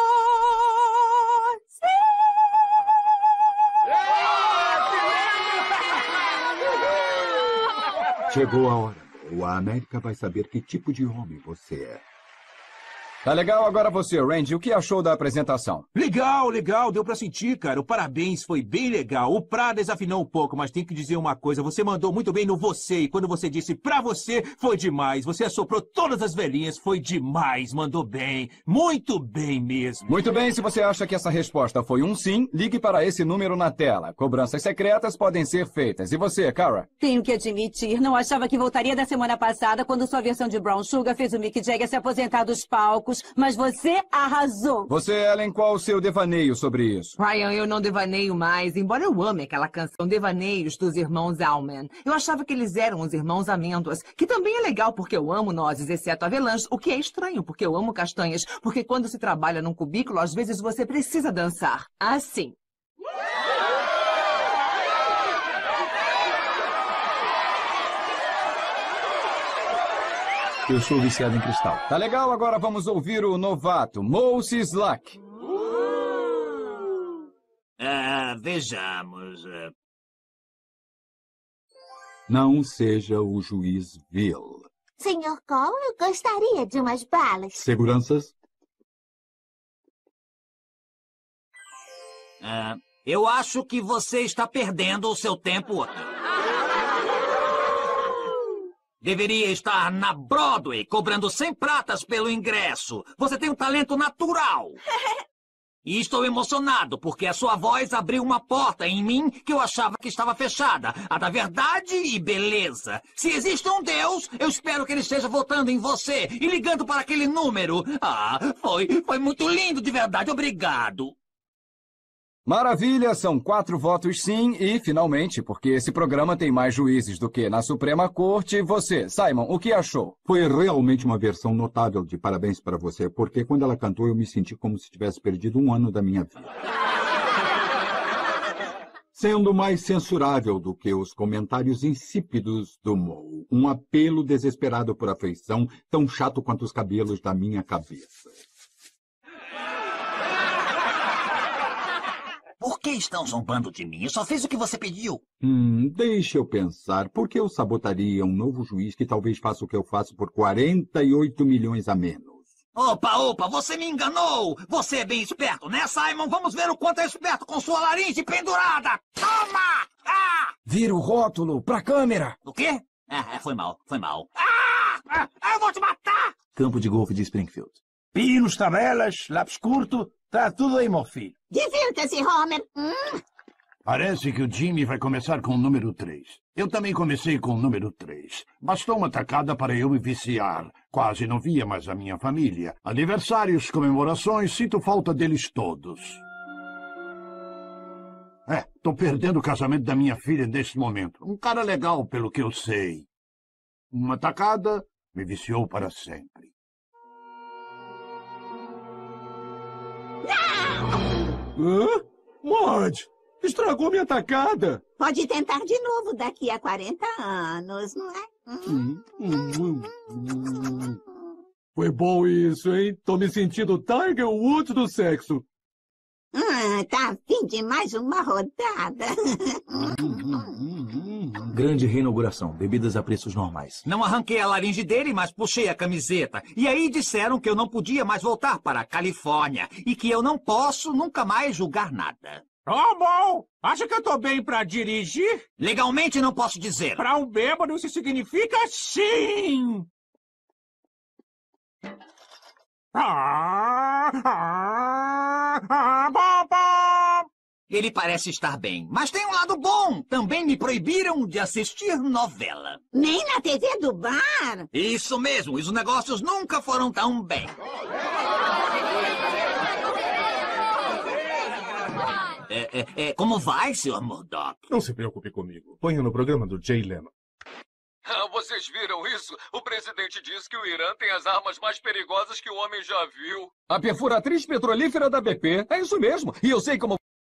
Chegou a hora. A América vai saber que tipo de homem você é. Tá legal agora você, Randy. O que achou da apresentação? Legal, legal. Deu pra sentir, cara. O parabéns foi bem legal. O Pra desafinou um pouco, mas tem que dizer uma coisa. Você mandou muito bem no você. E quando você disse pra você, foi demais. Você assoprou todas as velhinhas. Foi demais. Mandou bem. Muito bem mesmo. Muito bem. Se você acha que essa resposta foi um sim, ligue para esse número na tela. Cobranças secretas podem ser feitas. E você, Cara? Tenho que admitir, não achava que voltaria da semana passada quando sua versão de Brown Sugar fez o Mick Jagger se aposentar dos palcos. fracos, mas você arrasou. Você, Ellen, qual o seu devaneio sobre isso? Ryan, eu não devaneio mais, embora eu ame aquela canção Devaneios dos Irmãos Allman. Eu achava que eles eram os Irmãos Amêndoas, que também é legal porque eu amo nozes, exceto avelãs, o que é estranho porque eu amo castanhas, porque quando se trabalha num cubículo, às vezes você precisa dançar. Assim. Eu sou viciado em cristal. Tá legal, agora vamos ouvir o novato, Mose Slack. Ah, vejamos. ah, Não seja o juiz vil. senhor Cole, eu gostaria de umas balas. Seguranças? ah, eu acho que você está perdendo o seu tempo aqui. Deveria estar na Broadway, cobrando cem pratas pelo ingresso. Você tem um talento natural. E estou emocionado, porque a sua voz abriu uma porta em mim que eu achava que estava fechada. A da verdade e beleza. Se existe um Deus, eu espero que ele esteja votando em você e ligando para aquele número. Ah, foi, foi muito lindo, de verdade. Obrigado. Maravilha, são quatro votos sim e, finalmente, porque esse programa tem mais juízes do que na Suprema Corte, você, Simon, o que achou? Foi realmente uma versão notável de parabéns para você, porque quando ela cantou eu me senti como se tivesse perdido um ano da minha vida. Sendo mais censurável do que os comentários insípidos do Moe, um apelo desesperado por afeição, tão chato quanto os cabelos da minha cabeça. Por que estão zombando de mim? Eu só fiz o que você pediu. Hum, deixa eu pensar. Por que eu sabotaria um novo juiz que talvez faça o que eu faço por quarenta e oito milhões a menos? Opa, opa, você me enganou! Você é bem esperto, né, Simon? Vamos ver o quanto é esperto com sua laringe pendurada! Toma! Ah! Vira o rótulo pra câmera. O quê? Ah, foi mal, foi mal. Ah! Ah, eu vou te matar! Campo de golfe de Springfield. Pinos, tabelas, lápis curto, tá tudo aí, meu filho. Divirta-se, Homer. Hum. Parece que o Jimmy vai começar com o número três. Eu também comecei com o número três. Bastou uma tacada para eu me viciar. Quase não via mais a minha família. Aniversários, comemorações, sinto falta deles todos. É, tô perdendo o casamento da minha filha neste momento. Um cara legal, pelo que eu sei. Uma tacada me viciou para sempre. Hã? Marge, estragou minha tacada. Pode tentar de novo daqui a quarenta anos, não é? Hum, hum, hum. Foi bom isso, hein? Tô me sentindo Tiger Woods do sexo. Ah, tá a fim de mais uma rodada. Grande reinauguração. Bebidas a preços normais. Não arranquei a laringe dele, mas puxei a camiseta. E aí disseram que eu não podia mais voltar para a Califórnia. E que eu não posso nunca mais julgar nada. Tá bom. Acha que eu tô bem pra dirigir? Legalmente não posso dizer. Pra um bêbado isso significa sim. Ah, ah, ah, bom, bom. Ele parece estar bem, mas tem um lado bom. Também me proibiram de assistir novela. Nem na T V do bar? Isso mesmo, os negócios nunca foram tão bem. É, é, é, como vai, senhor Murdoch? Não se preocupe comigo. Ponha no programa do Jay Leno. Ah, vocês viram isso? O presidente disse que o Irã tem as armas mais perigosas que o homem já viu. A perfuratriz petrolífera da B P. É isso mesmo. E eu sei como...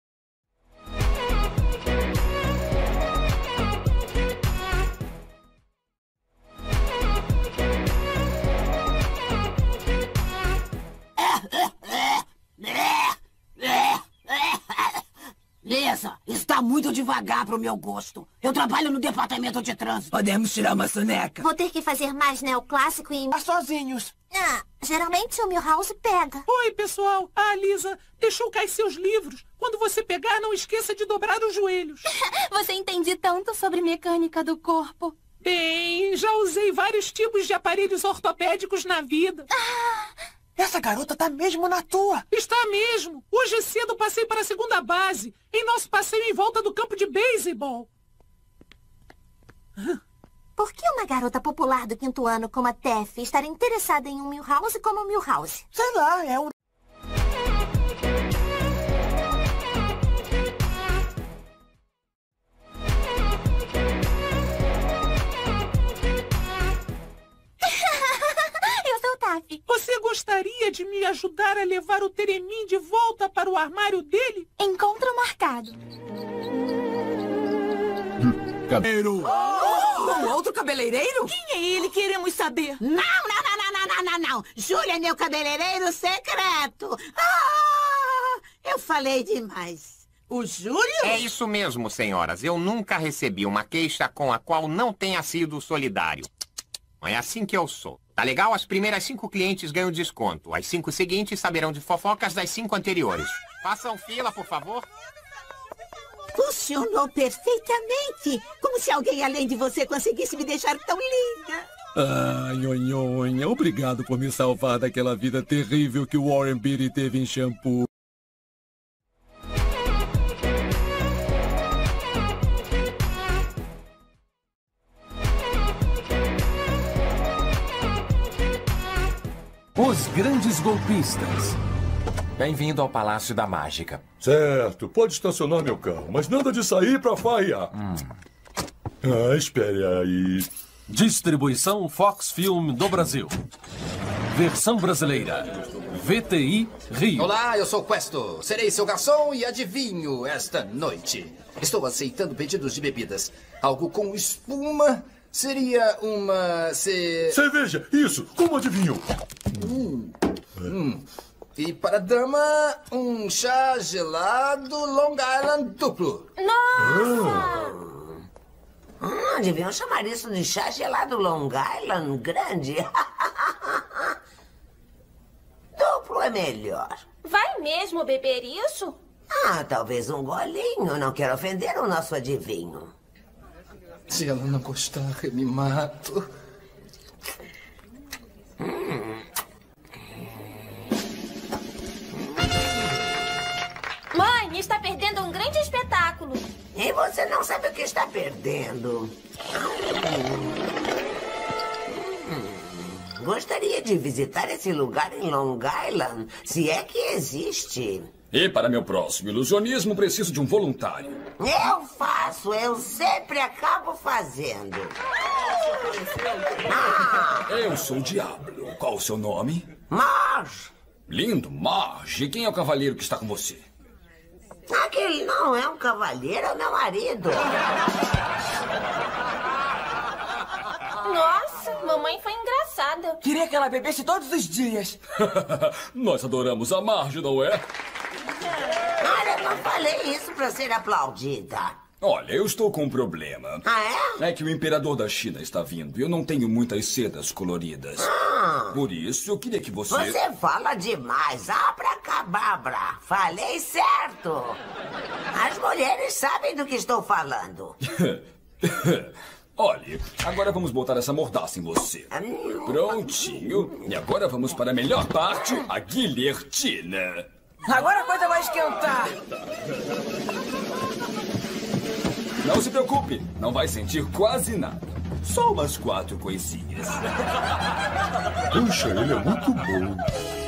Lisa, está muito devagar pro meu gosto. Eu trabalho no departamento de trânsito. Podemos tirar uma soneca. Vou ter que fazer mais neoclássico e... sozinhos. Ah, geralmente o Milhouse pega. Oi, pessoal. A Lisa deixou cair seus livros. Quando você pegar, não esqueça de dobrar os joelhos. Você entende tanto sobre mecânica do corpo. Bem, já usei vários tipos de aparelhos ortopédicos na vida. Ah, essa garota tá mesmo na tua. Está mesmo. Hoje cedo passei para a segunda base, em nosso passeio em volta do campo de beisebol. Por que uma garota popular do quinto ano como a Tef estaria interessada em um Milhouse como o Milhouse? Sei lá, é um... Eu sou o Taff. Você gostaria de me ajudar a levar o Teremin de volta para o armário dele? Encontro marcado. Cabeleireiro! Oh, um outro cabeleireiro? Quem é ele? Queremos saber. Não, não, não, não, não, não, não, não. Júlio é meu cabeleireiro secreto. Ah, eu falei demais. O Júlio? É isso mesmo, senhoras. Eu nunca recebi uma queixa com a qual não tenha sido solidário. É assim que eu sou. Tá legal? As primeiras cinco clientes ganham desconto. As cinco seguintes saberão de fofocas das cinco anteriores. Façam fila, por favor. Funcionou perfeitamente. Como se alguém além de você conseguisse me deixar tão linda. Ah, nhonhonha, obrigado por me salvar daquela vida terrível que o Warren Beatty teve em Shampoo. Os grandes golpistas. Bem-vindo ao Palácio da Mágica. Certo, pode estacionar meu carro, mas nada de sair pra farrear. Hum. Ah, espere aí. Distribuição Fox Film do Brasil. Versão brasileira. V T I Rio. Olá, eu sou Questo. Serei seu garçom e adivinho esta noite. Estou aceitando pedidos de bebidas. Algo com espuma seria uma... Se... Cerveja, isso, como adivinhou? Hum. Hum. E para a dama, um chá gelado Long Island duplo. Nossa! Hum, deviam chamar isso de chá gelado Long Island grande. Duplo é melhor. Vai mesmo beber isso? Ah, talvez um golinho. Não quero ofender o nosso adivinho. Se ela não gostar, eu me mato. Hum. Mãe, está perdendo um grande espetáculo. E você não sabe o que está perdendo. Hum. Gostaria de visitar esse lugar em Long Island, se é que existe. E para meu próximo ilusionismo, preciso de um voluntário. Eu faço, eu sempre acabo fazendo. Ah. Eu sou o Diablo. Qual o seu nome? Marge. Lindo, Marge. E quem é o cavalheiro que está com você? Aquele não é um cavalheiro, é meu marido. Nossa, mamãe foi engraçada. Queria que ela bebesse todos os dias. Nós adoramos a Marge, não é? Olha, eu não falei isso para ser aplaudida. Olha, eu estou com um problema. Ah, é? É que o imperador da China está vindo e eu não tenho muitas sedas coloridas. Ah. Por isso, eu queria que você... Você fala demais. Abracababra. Falei certo. As mulheres sabem do que estou falando. Olhe, agora vamos botar essa mordaça em você. Prontinho. E agora vamos para a melhor parte, a guilhotina. Agora a coisa vai esquentar. Não se preocupe, não vai sentir quase nada. Só umas quatro coisinhas. Puxa, ele é muito bom.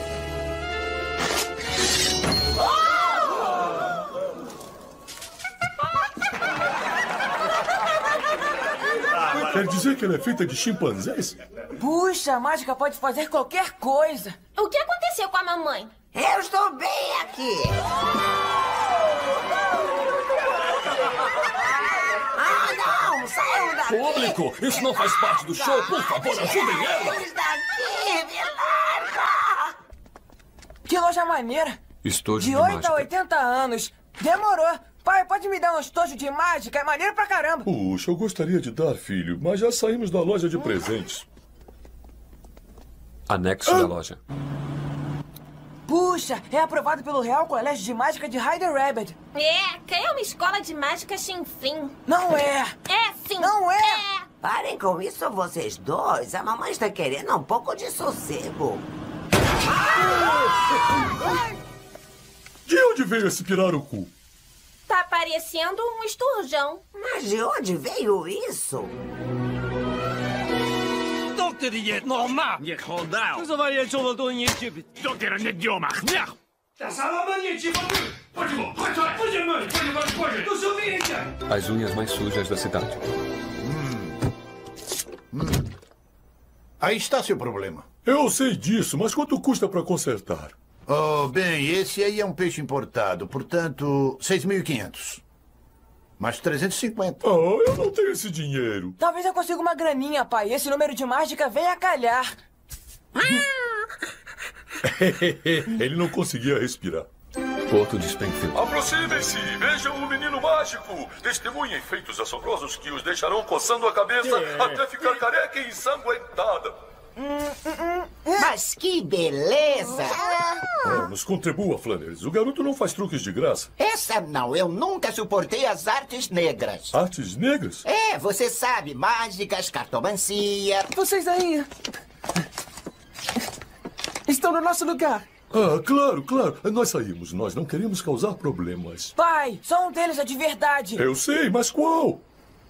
Quer dizer que ela é feita de chimpanzés? Puxa, a mágica pode fazer qualquer coisa. O que aconteceu com a mamãe? Eu estou bem aqui. Ah, não! Saiam daqui! Público, isso não faz parte do show. Por favor, ajudem ela. Eles daqui, me larga! Que loja maneira. Estojo de oito a oitenta anos. Demorou. Pai, pode me dar um estojo de mágica? É maneiro pra caramba. Puxa, eu gostaria de dar, filho, mas já saímos da loja de presentes. Anexo ah. da loja. Puxa, é aprovado pelo Real Colégio de Mágica de Hyder Rabbit. É, que é uma escola de mágica sem fim. Não é. É sim. Não é. É. Parem com isso, vocês dois. A mamãe está querendo um pouco de sossego. Ah! De onde veio esse pirarucu? Tá parecendo um esturjão. Mas de onde veio isso? 것들이 너마 예컨다 그래서 말이야 저번도 이 집이 저기는 내 녀마 그냥 As unhas mais sujas da cidade. Aí está seu problema. Eu sei disso, mas quanto custa para consertar? Oh, bem, esse aí é um peixe importado, portanto, seis mil e quinhentos. Mais trezentos e cinquenta. Oh, eu não tenho esse dinheiro. Talvez eu consiga uma graninha, pai. Esse número de mágica vem a calhar. Ele não conseguia respirar. Porto de Springfield. Aproximem-se, vejam o menino mágico. Testemunhem feitos assombrosos que os deixarão coçando a cabeça É. até ficar careca e ensanguentada. Mas que beleza! Oh, nos contribua, Flanders. O garoto não faz truques de graça. Essa não, eu nunca suportei as artes negras. Artes negras? É, você sabe, mágicas, cartomancia. Vocês aí estão no nosso lugar. Ah, claro, claro. Nós saímos. Nós não queremos causar problemas. Pai, só um deles é de verdade. Eu sei, mas qual?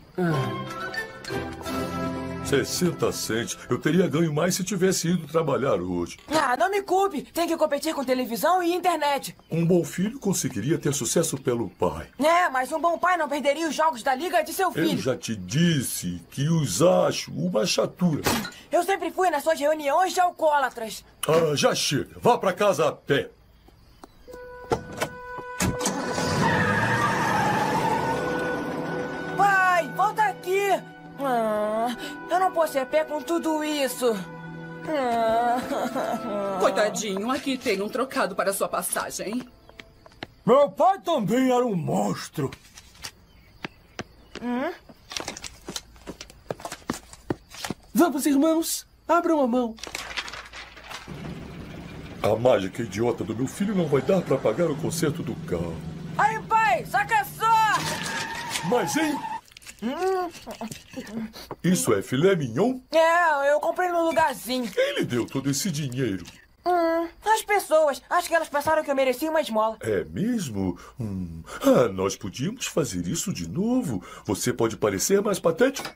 sessenta cents. Eu teria ganho mais se tivesse ido trabalhar hoje. Ah, não me culpe. Tem que competir com televisão e internet. Um bom filho conseguiria ter sucesso pelo pai. É, mas um bom pai não perderia os jogos da liga de seu Eu filho. já te disse que os acho uma chatura. Eu sempre fui nas suas reuniões de alcoólatras. Ah, já chega. Vá pra casa a pé. Pai, volta aqui. Ah, eu não posso ir a pé com tudo isso. Ah. Coitadinho, aqui tem um trocado para sua passagem. Meu pai também era um monstro. Hum? Vamos, irmãos. Abram a mão. A mágica idiota do meu filho não vai dar pra pagar o conserto do carro. Aí, pai, saca só! Mas, hein? Hum. Isso é filé mignon? É, eu comprei num lugarzinho. Quem lhe deu todo esse dinheiro? Hum, as pessoas. Acho que elas pensaram que eu merecia uma esmola. É mesmo? Hum. Ah, nós podíamos fazer isso de novo. Você pode parecer mais patético.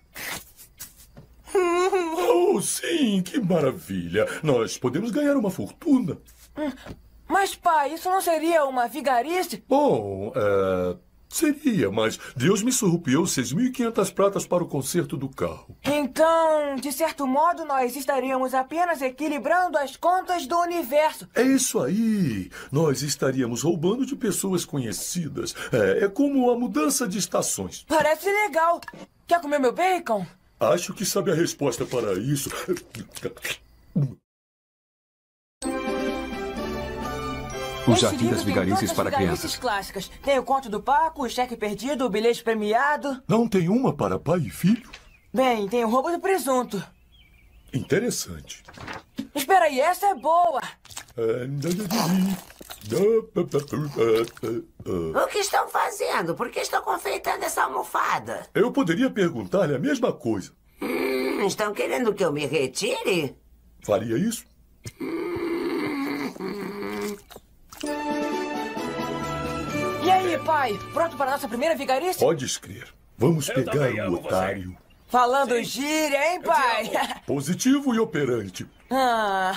Oh, sim, que maravilha. Nós podemos ganhar uma fortuna. Hum, mas, pai, isso não seria uma vigarice? Bom, é... seria, mas Deus me surrupiou seis mil e quinhentas pratas para o conserto do carro. Então, de certo modo, nós estaríamos apenas equilibrando as contas do universo. É isso aí. Nós estaríamos roubando de pessoas conhecidas. É, é como a mudança de estações. Parece legal. Quer comer meu bacon? Acho que sabe a resposta para isso. O Este Jardim livro das tem Vigarices todas as para vigarices crianças. clássicas. Tem o Conto do Paco, o Cheque Perdido, o Bilhete Premiado. Não tem uma para pai e filho? Bem, tem o Roubo do Presunto. Interessante. Espera aí, essa é boa. O que estão fazendo? Por que estão confeitando essa almofada? Eu poderia perguntar-lhe a mesma coisa. Hum, estão querendo que eu me retire? Faria isso? E aí, pai? Pronto para a nossa primeira vigarice? Pode crer. Vamos Eu pegar também o amo você. otário. Falando gíria, hein, pai? Positivo e operante. Ah.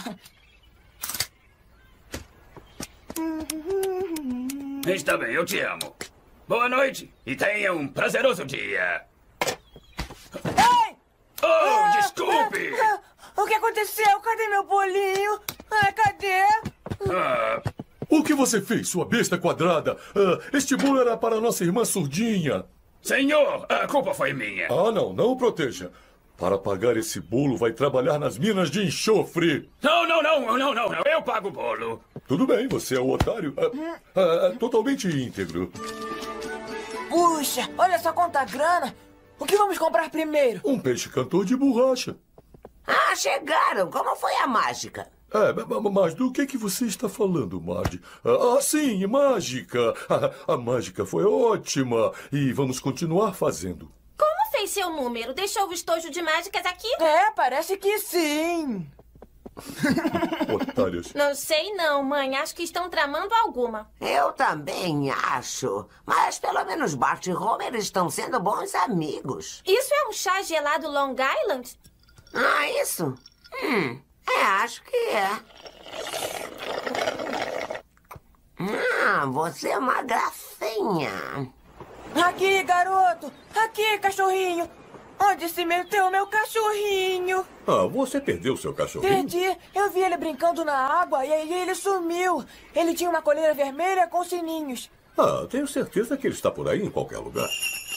Está bem, eu te amo. Boa noite e tenha um prazeroso dia. Ei! Oh, desculpe! Ah, ah, o que aconteceu? Cadê meu bolinho? Ah, cadê? Ah, O que você fez, sua besta quadrada? Ah, este bolo era para nossa irmã surdinha. senhor, a culpa foi minha. Ah, não, não o proteja. Para pagar esse bolo, vai trabalhar nas minas de enxofre. Não, não, não, não, não, não. Eu pago o bolo. Tudo bem, você é o otário. Ah, ah, totalmente íntegro. Puxa, olha só quanta grana. O que vamos comprar primeiro? Um peixe cantor de borracha. Ah, chegaram. Como foi a mágica? É, mas do que, que você está falando, Marge? Ah, sim, mágica. A, a mágica foi ótima. E vamos continuar fazendo. Como fez seu número? Deixou o estojo de mágicas aqui? É, parece que sim. Otárias. Não sei não, mãe. Acho que estão tramando alguma. Eu também acho. Mas pelo menos Bart e Homer estão sendo bons amigos. Isso é um chá gelado Long Island? Ah, isso? Hum, é, acho que é. Ah, você é uma gracinha. Aqui, garoto! Aqui, cachorrinho! Onde se meteu meu cachorrinho? Ah, você perdeu seu cachorrinho? Perdi. Eu vi ele brincando na água e aí ele sumiu. Ele tinha uma coleira vermelha com sininhos. Ah, tenho certeza que ele está por aí em qualquer lugar.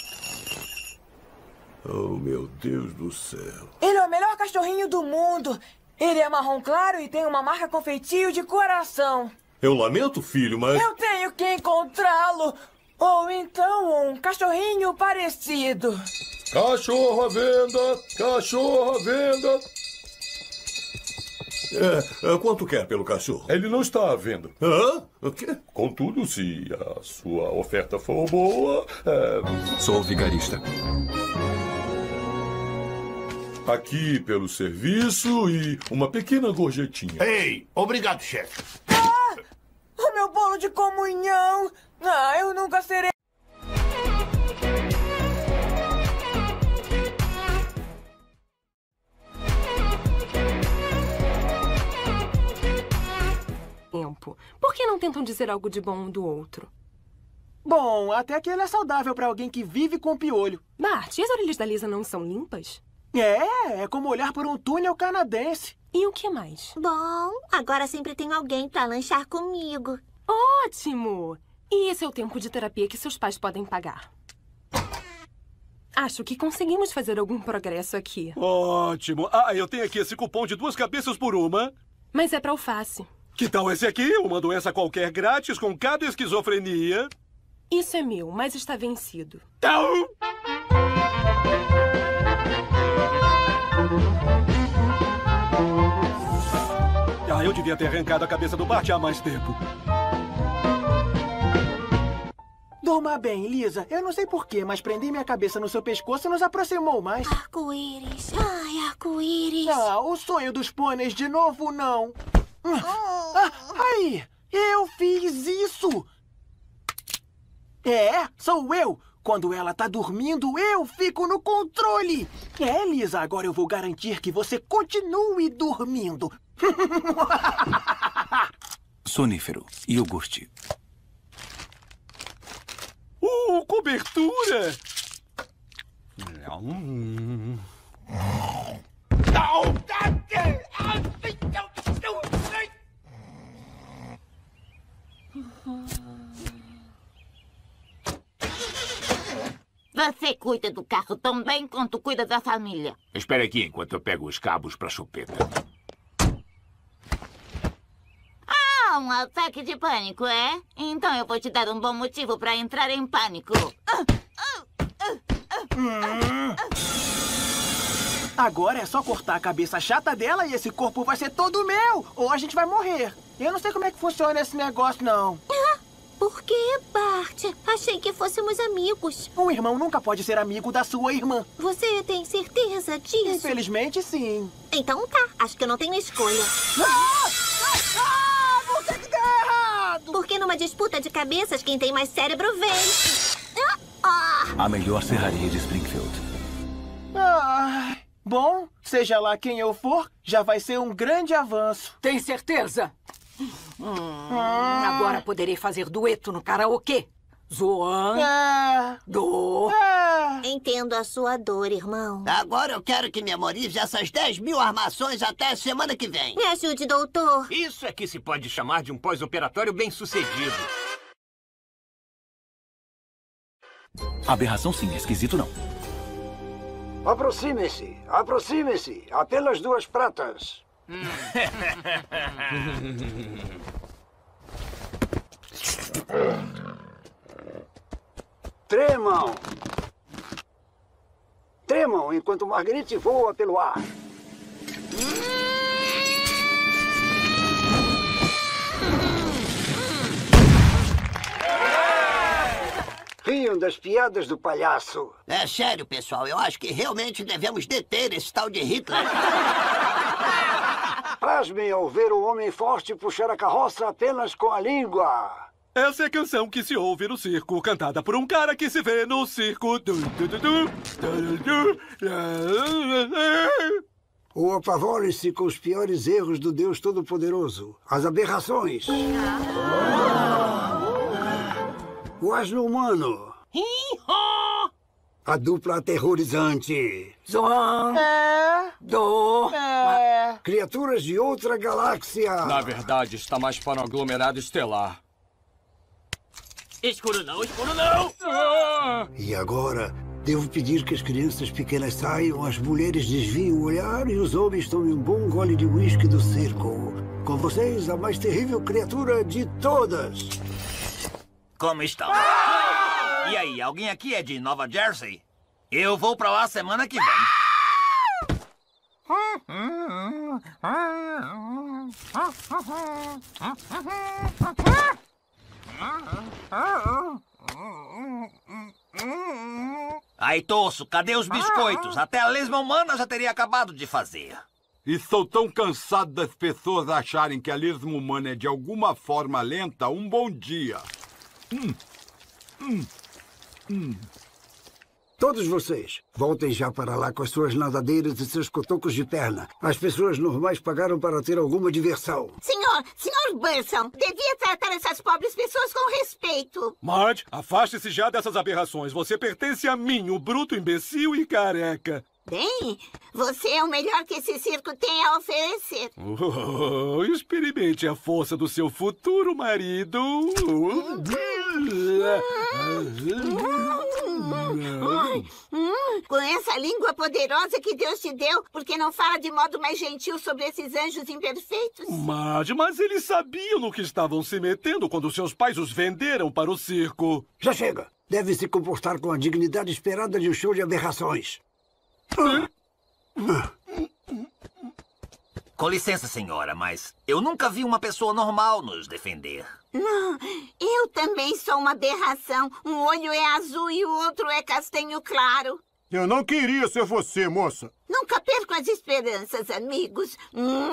Oh, meu Deus do céu. Ele é o melhor cachorrinho do mundo. Ele é marrom claro e tem uma marca com feitio de coração. Eu lamento, filho, mas... Eu tenho que encontrá-lo. Ou então um cachorrinho parecido. Cachorro à venda! Cachorro à venda! É, é, quanto quer pelo cachorro? Ele não está à venda. Hã? O quê? Contudo, se a sua oferta for boa... É... Sou vigarista. Aqui pelo serviço e uma pequena gorjetinha. Ei, obrigado, chefe. Ah! O meu bolo de comunhão! Ah, eu nunca serei... Tempo. Por que não tentam dizer algo de bom um do outro? Bom, até que ele é saudável para alguém que vive com piolho. Bart, e as orelhas da Lisa não são limpas? É, é como olhar por um túnel canadense. E o que mais? Bom, agora sempre tem alguém para lanchar comigo. Ótimo! E esse é o tempo de terapia que seus pais podem pagar. Acho que conseguimos fazer algum progresso aqui. Ótimo. Ah, eu tenho aqui esse cupom de duas cabeças por uma. Mas é para alface. Que tal esse aqui? Uma doença qualquer grátis com cada esquizofrenia. Isso é meu, mas está vencido. Então... Ah, eu devia ter arrancado a cabeça do Bart há mais tempo. Durma bem, Lisa. Eu não sei porquê, mas prendi minha cabeça no seu pescoço e nos aproximou mais. Arco-íris. Ai, arco-íris. Ah, o sonho dos pôneis de novo, não. Ah, aí, eu fiz isso. É, sou eu. Quando ela tá dormindo, eu fico no controle. É, Lisa, agora eu vou garantir que você continue dormindo. Sonífero, iogurte. Uh, cobertura! Você cuida do carro tão bem quanto cuida da família. Espere aqui enquanto eu pego os cabos para a chupeta. Ah, um ataque de pânico, é? Então eu vou te dar um bom motivo para entrar em pânico. Agora é só cortar a cabeça chata dela e esse corpo vai ser todo meu. Ou a gente vai morrer. Eu não sei como é que funciona esse negócio, não. Por que, Bart? Achei que fôssemos amigos. Um irmão nunca pode ser amigo da sua irmã. Você tem certeza disso? Infelizmente, sim. Então tá, acho que eu não tenho escolha. Ah! Ah! Você que deu errado! Porque numa disputa de cabeças, quem tem mais cérebro vence. Ah! A melhor serraria de Springfield. Ah, bom, seja lá quem eu for, já vai ser um grande avanço. Tem certeza? Hum, agora poderei fazer dueto no karaokê. Zoan. É. Do. É. Entendo a sua dor, irmão. Agora eu quero que memorize essas dez mil armações até a semana que vem. Me ajude, doutor. Isso é que se pode chamar de um pós-operatório bem-sucedido. Aberração sim, esquisito não. Aproxime-se, aproxime-se. Apenas duas pratas. Tremam! Tremam enquanto Marguerite voa pelo ar. Riam das piadas do palhaço. É sério, pessoal. Eu acho que realmente devemos deter esse tal de Hitler. Pasmem ao ver o homem forte puxar a carroça apenas com a língua. Essa é a canção que se ouve no circo, cantada por um cara que se vê no circo. ou apavore-se com os piores erros do Deus Todo-Poderoso, as aberrações. O asno humano. A dupla aterrorizante. Zoan. É. Do. É. Criaturas de outra galáxia. Na verdade, está mais para um aglomerado estelar. Escuro não, escuro não! Ah! E agora, devo pedir que as crianças pequenas saiam, as mulheres desviem o olhar e os homens tomem um bom gole de uísque do circo. Com vocês, a mais terrível criatura de todas. Como estão? Ah! E aí, alguém aqui é de Nova Jersey? Eu vou pra lá semana que vem. Aí, Tosso, cadê os biscoitos? Até a lesma humana já teria acabado de fazer. Estou tão cansado das pessoas acharem que a lesma humana é de alguma forma lenta. Um bom dia. Hum. Hum. Hum. Todos vocês, voltem já para lá com as suas nadadeiras e seus cotocos de perna. As pessoas normais pagaram para ter alguma diversão. Senhor, senhor Burson, devia tratar essas pobres pessoas com respeito. Marge, afaste-se já dessas aberrações. Você pertence a mim, o bruto imbecil e careca. Bem, você é o melhor que esse circo tem a oferecer. Oh, experimente a força do seu futuro marido. Hum, hum, com essa língua poderosa que Deus te deu, por que não fala de modo mais gentil sobre esses anjos imperfeitos? Marge, mas eles sabiam no que estavam se metendo quando seus pais os venderam para o circo. Já chega. Deve se comportar com a dignidade esperada de um show de aberrações. Com licença, senhora, mas eu nunca vi uma pessoa normal nos defender. Não, eu também sou uma aberração. Um olho é azul e o outro é castanho claro. Eu não queria ser você, moça. Nunca perco as esperanças, amigos. Hum.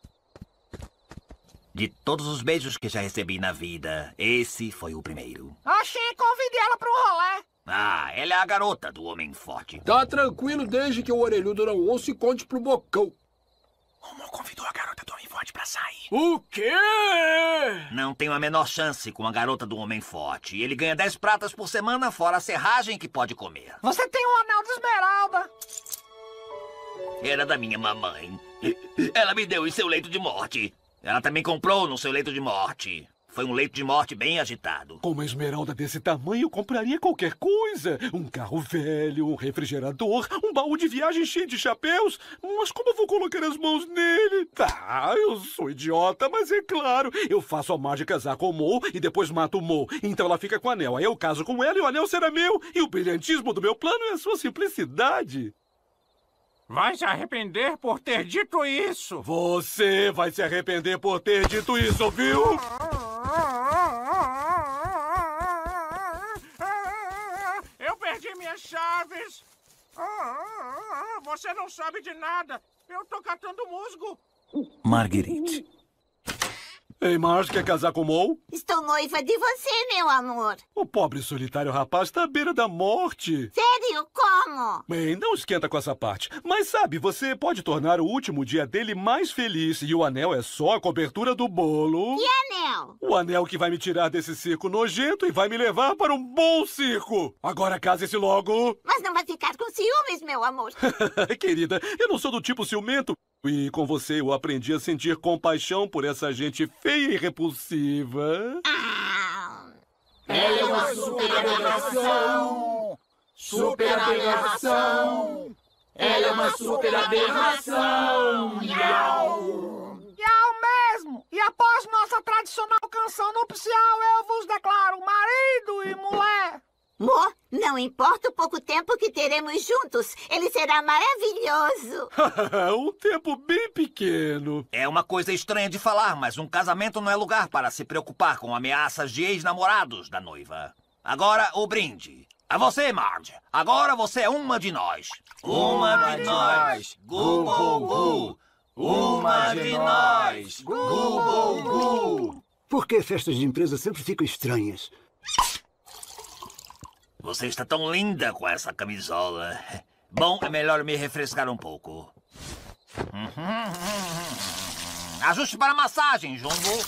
De todos os beijos que já recebi na vida, esse foi o primeiro. Achei que convidei ela para um rolê. Ah, ela é a garota do Homem Forte. Tá tranquilo desde que o orelhudo não ouça e conte pro bocão. O Mo convidou a garota do Homem Forte pra sair. O quê? Não tenho a menor chance com a garota do Homem Forte. Ele ganha dez pratas por semana, fora a serragem que pode comer. Você tem um anel de esmeralda. Era da minha mamãe. Ela me deu em seu leito de morte. Ela também comprou no seu leito de morte. Foi um leito de morte bem agitado. Com uma esmeralda desse tamanho, eu compraria qualquer coisa. Um carro velho, um refrigerador, um baú de viagem cheio de chapéus. Mas como eu vou colocar as mãos nele? Ah, eu sou idiota, mas é claro. Eu faço a Marge casar com o Mo e depois mato o Mo. Então ela fica com o anel. Aí eu caso com ela e o anel será meu. E o brilhantismo do meu plano é a sua simplicidade. Vai se arrepender por ter dito isso. Você vai se arrepender por ter dito isso, viu? Eu perdi minhas chaves. Você não sabe de nada. Eu tô catando musgo. Marguerite. Ei, Marge, quer casar com o Mo? Estou noiva de você, meu amor. O pobre solitário rapaz está à beira da morte. Sério? Como? Bem, não esquenta com essa parte. Mas sabe, você pode tornar o último dia dele mais feliz. E o anel é só a cobertura do bolo. Que anel? O anel que vai me tirar desse circo nojento e vai me levar para um bom circo. Agora case-se logo. Mas não vai ficar com ciúmes, meu amor. Querida, eu não sou do tipo ciumento. E com você eu aprendi a sentir compaixão por essa gente feia e repulsiva. Ah. Ela é uma super aberração. Super aberração. Ela é uma super aberração. Miau. Miau mesmo. E após nossa tradicional canção nupcial, eu vos declaro marido e mulher. Mo, não importa o pouco tempo que teremos juntos, ele será maravilhoso. Um tempo bem pequeno. É uma coisa estranha de falar, mas um casamento não é lugar para se preocupar com ameaças de ex-namorados da noiva. Agora, o brinde. A você, Marge. Agora você é uma de nós. Uma de nós. Gu, gu, gu. Uma de nós. Gu, gu, gu. Por que festas de empresa sempre ficam estranhas? Você está tão linda com essa camisola. Bom, é melhor me refrescar um pouco. Ajuste para massagem, Jumbo.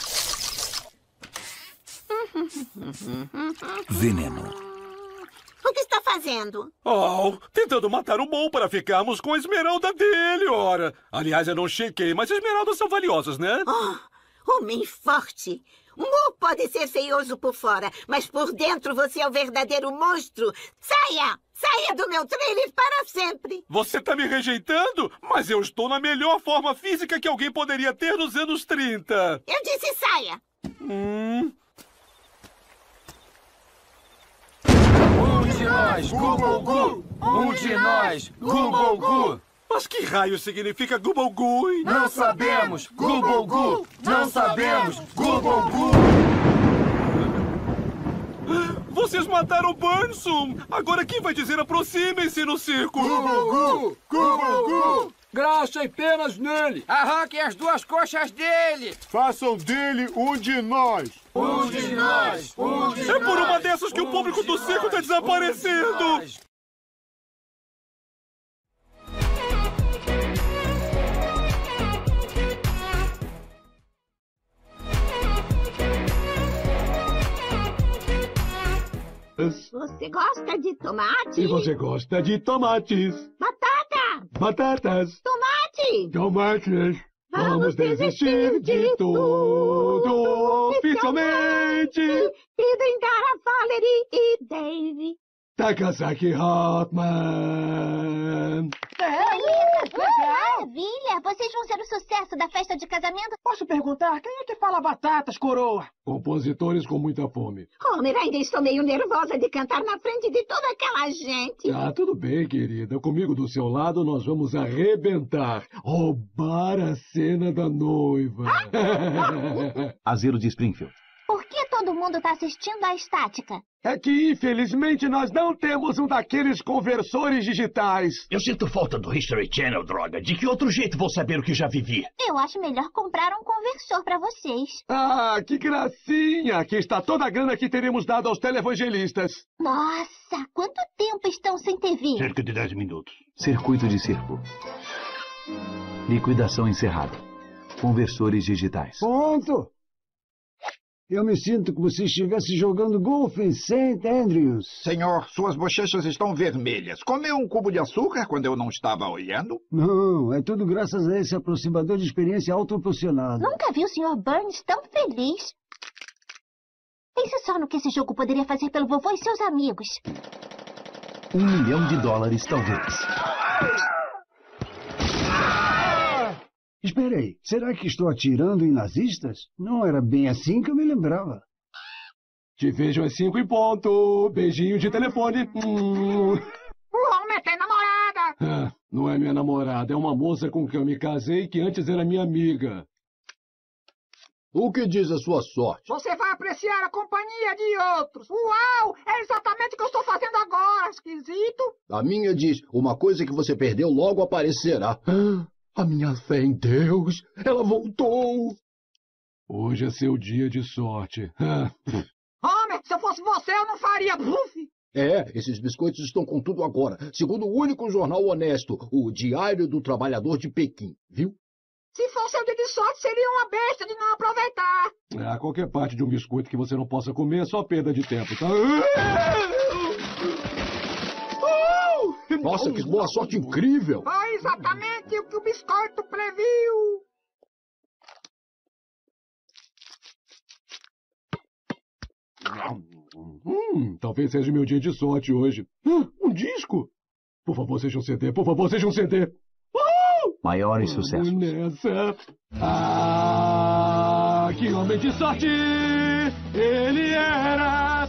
Veneno. O que está fazendo? Oh, tentando matar o Mo para ficarmos com a esmeralda dele, ora. Aliás, eu não chequei, mas esmeraldas são valiosas, né? Oh, homem forte. O Mo pode ser feioso por fora, mas por dentro você é o verdadeiro monstro. Saia! Saia do meu trailer para sempre! Você tá me rejeitando? Mas eu estou na melhor forma física que alguém poderia ter nos anos trinta. Eu disse saia! Hum... Um de nós, Gubble-Gu! Um de nós, Gubble-Gu! Mas que raio significa Gubble-Gu? Não sabemos, Gubble-Gu! Não sabemos, Gubble-Gu! Vocês mataram Burnson! Agora quem vai dizer aproximem-se no circo? Gubble-Gu! Gubble-Gu! Graxem penas nele! Arranquem as duas coxas dele! Façam dele um de nós! Um de nós! Um de é por uma nós, dessas que um o público do de circo está nós, desaparecendo! Um de Você gosta de tomate? E você gosta de tomates? Batata! Batatas! Tomate! Tomates! Vamos Vamos desistir de tudo oficialmente! E brindar a Valerie e Dave! Takasaki Hotman! Maravilha! Vocês vão ser o sucesso da festa de casamento? Posso perguntar, quem é que fala batatas, coroa? Compositores com muita fome. Homer, ainda estou meio nervosa de cantar na frente de toda aquela gente. Ah, tudo bem, querida. Comigo do seu lado, nós vamos arrebentar. Roubar a cena da noiva. Azeiro de Springfield. Por que todo mundo está assistindo à estática? É que, infelizmente, nós não temos um daqueles conversores digitais. Eu sinto falta do History Channel, droga. De que outro jeito vou saber o que já vivi? Eu acho melhor comprar um conversor para vocês. Ah, que gracinha! Aqui está toda a grana que teremos dado aos televangelistas. Nossa, quanto tempo estão sem T V? Cerca de dez minutos. Circuito de circo. Liquidação encerrada. Conversores digitais. Ponto! Eu me sinto como se estivesse jogando golfe em Saint Andrews. Senhor, suas bochechas estão vermelhas. Comeu um cubo de açúcar quando eu não estava olhando? Não, é tudo graças a esse aproximador de experiência autopropulsionada. Nunca vi o senhor Burns tão feliz. Pense só no que esse jogo poderia fazer pelo vovô e seus amigos. Um milhão de dólares, talvez. Espera aí, será que estou atirando em nazistas? Não era bem assim que eu me lembrava. Te vejo às cinco em ponto. Beijinho de telefone. Hum. O Homer tem namorada! Ah, não é minha namorada, é uma moça com quem eu me casei que antes era minha amiga. O que diz a sua sorte? Você vai apreciar a companhia de outros. Uau! É exatamente o que eu estou fazendo agora, esquisito. A minha diz, uma coisa que você perdeu logo aparecerá. Ah. A minha fé em Deus, ela voltou. Hoje é seu dia de sorte. Homer, se eu fosse você, eu não faria bluff. É, esses biscoitos estão com tudo agora. Segundo o único jornal honesto, o Diário do Trabalhador de Pequim, viu? Se fosse o dia de sorte, seria uma besta de não aproveitar. É, qualquer parte de um biscoito que você não possa comer é só perda de tempo, tá? Nossa, que boa sorte incrível! Foi exatamente o que o biscoito previu. Hum, talvez seja meu dia de sorte hoje. Hum, um disco! Por favor, seja um C D, por favor, seja um C D! Uh! Maiores sucessos. Nessa. Ah, que homem de sorte ele era!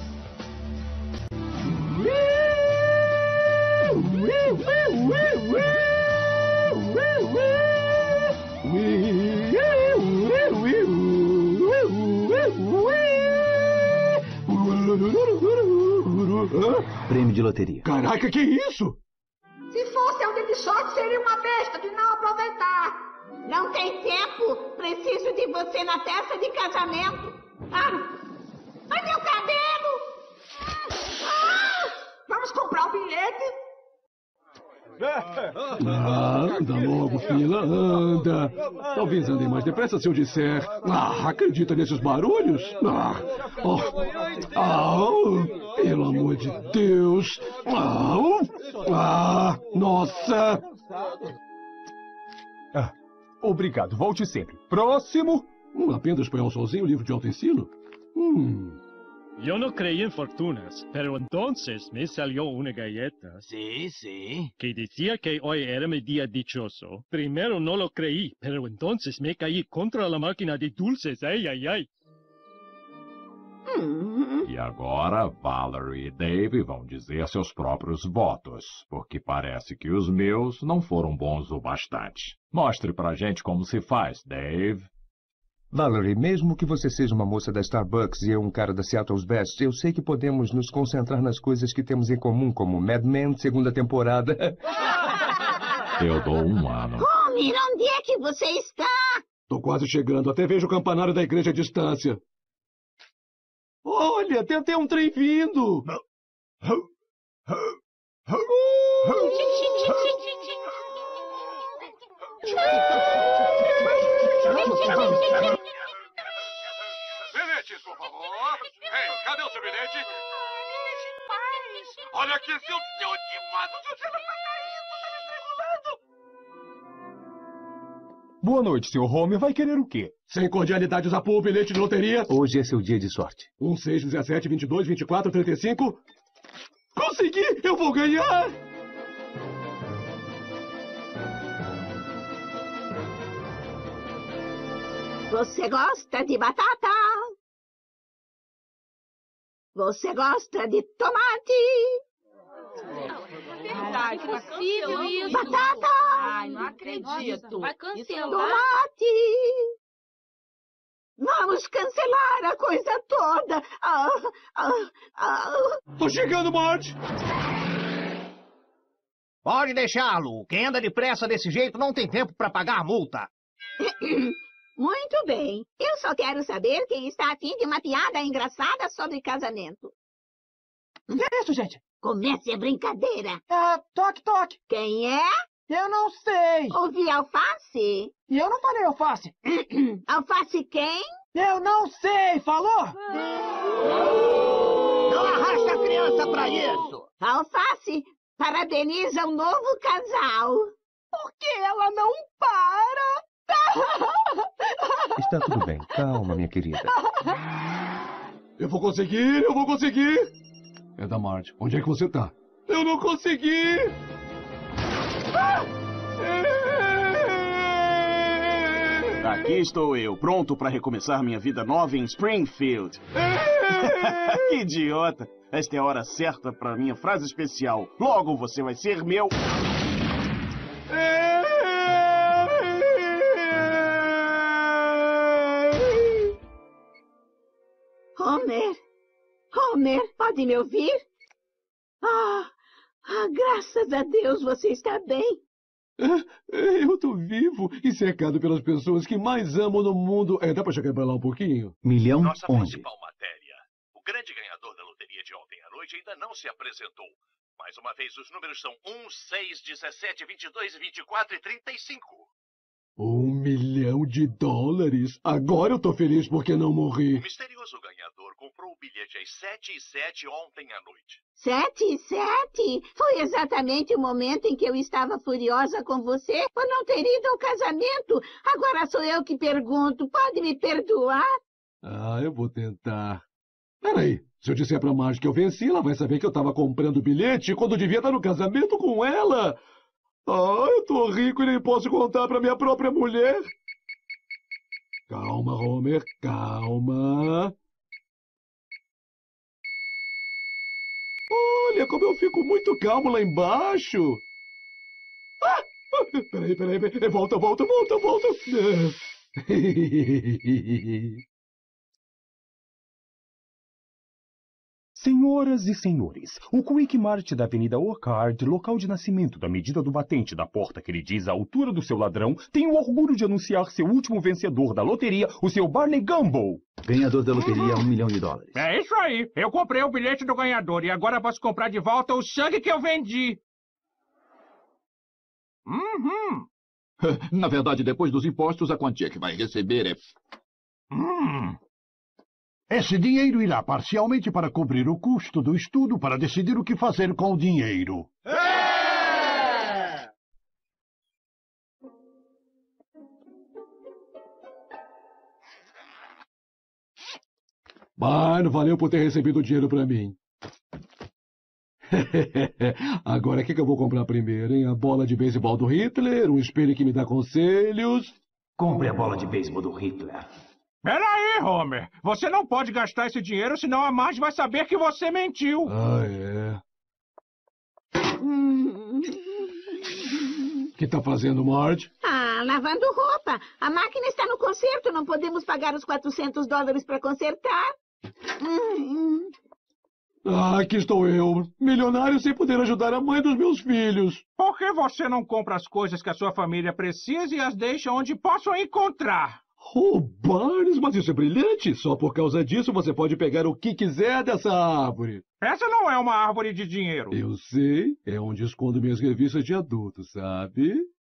Prêmio de loteria. Caraca, que isso? Se fosse um dia de sorte, seria uma besta de não aproveitar. Não tem tempo. Preciso de você na festa de casamento. Ah, ai, meu cabelo! Ah, vamos comprar o bilhete? Ah, anda logo, fila, anda. Talvez andem mais depressa se eu disser. Ah, acredita nesses barulhos? Ah, oh, ah, pelo amor de Deus. Ah, ah, nossa. Ah, obrigado, volte sempre. Próximo. Hum, apenas espanhol sozinho, livro de autoensino? Hum... Yo no creí en fortunas, pero entonces me salió una galleta. Sí, sí. Que decía que hoy era mi día dichoso. Primero no lo creí, pero entonces me caí contra la máquina de dulces. Ay, ay, ay. E agora, Valerie e Dave vão dizer seus próprios votos, porque parece que os meus não foram bons o bastante. Mostre pra gente como se faz, Dave. Valerie, mesmo que você seja uma moça da Starbucks e eu um cara da Seattle's Best, eu sei que podemos nos concentrar nas coisas que temos em comum, como Mad Men, segunda temporada. Eu dou um ano. Homer, onde é que você está? Tô quase chegando, até vejo o campanário da igreja à distância. Olha, tem até um trem vindo. Bilhetes, por favor. Ei, cadê o seu bilhete? Olha aqui, seu seu de mato. Você não vai Boa noite, senhor Homer. Vai querer o quê? Sem cordialidade, usapou o bilhete de loteria. Hoje é seu dia de sorte. um, seis, dezessete, vinte e dois, vinte e quatro, trinta e cinco. Consegui! Eu vou ganhar! Você gosta de batata? Você gosta de tomate? Verdade, possível isso. Batata! Ai, não acredito. Vai cancelar. Tomate! Vamos cancelar a coisa toda. Ah, ah, ah. Tô chegando, Marge! Pode deixá-lo. Quem anda depressa desse jeito não tem tempo para pagar a multa. Muito bem. Eu só quero saber quem está a fim de uma piada engraçada sobre casamento. Que é isso, gente? Comece a brincadeira. Ah, toque, toque. Quem é? Eu não sei. Ouvi alface? E eu não falei alface. Alface quem? Eu não sei, falou? Não arrasta a criança pra isso. Alface, parabeniza o novo casal. Por que ela não para? Está tudo bem. Calma, minha querida. Eu vou conseguir, eu vou conseguir. É da Marge. Onde é que você tá? Eu não consegui. Aqui estou eu, pronto para recomeçar minha vida nova em Springfield. Que idiota. Esta é a hora certa para minha frase especial. Logo você vai ser meu... Homer, Homer, pode me ouvir? Ah, ah, graças a Deus você está bem. Eu tô vivo e cercado pelas pessoas que mais amo no mundo. É, dá pra chegar pra lá um pouquinho? Milhão Nossa onde? principal matéria. O grande ganhador da loteria de ontem à noite ainda não se apresentou. Mais uma vez, os números são um, seis, dezessete, vinte e dois, vinte e quatro e trinta e cinco. Um milhão de dólares? Agora eu tô feliz porque não morri. O misterioso ganhador comprou o bilhete às sete e sete ontem à noite. Sete e sete? Foi exatamente o momento em que eu estava furiosa com você por não ter ido ao casamento. Agora sou eu que pergunto. Pode me perdoar? Ah, eu vou tentar. Peraí, se eu disser pra Marge que eu venci, ela vai saber que eu tava comprando o bilhete quando eu devia estar no casamento com ela. Ah, eu tô rico e nem posso contar pra minha própria mulher. Calma, Homer, calma. Olha como eu fico muito calmo lá embaixo. Ah! Peraí, peraí, peraí. Volta, volta, volta, volta. Senhoras e senhores, o Quick Mart da Avenida Orchard, local de nascimento da medida do batente da porta que lhe diz a altura do seu ladrão, tem o orgulho de anunciar seu último vencedor da loteria, o seu Barney Gumble. Ganhador da loteria, um milhão de dólares. É isso aí. Eu comprei o bilhete do ganhador e agora posso comprar de volta o sangue que eu vendi. Uhum. Na verdade, depois dos impostos, a quantia que vai receber é... Hum. Esse dinheiro irá parcialmente para cobrir o custo do estudo para decidir o que fazer com o dinheiro. É! Mano, valeu por ter recebido o dinheiro pra mim. Agora, o que, que eu vou comprar primeiro, hein? A bola de beisebol do Hitler, um espelho que me dá conselhos... Compre a bola de beisebol do Hitler. Peraí, Homer. Você não pode gastar esse dinheiro, senão a Marge vai saber que você mentiu. Ah, é? O que tá fazendo, Marge? Ah, lavando roupa. A máquina está no conserto, não podemos pagar os quatrocentos dólares para consertar. Hum. Ah, aqui estou eu, milionário sem poder ajudar a mãe dos meus filhos. Por que você não compra as coisas que a sua família precisa e as deixa onde possam encontrar? Oh, Barnes, mas isso é brilhante. Só por causa disso você pode pegar o que quiser dessa árvore. Essa não é uma árvore de dinheiro. Eu sei, é onde escondo minhas revistas de adulto, sabe?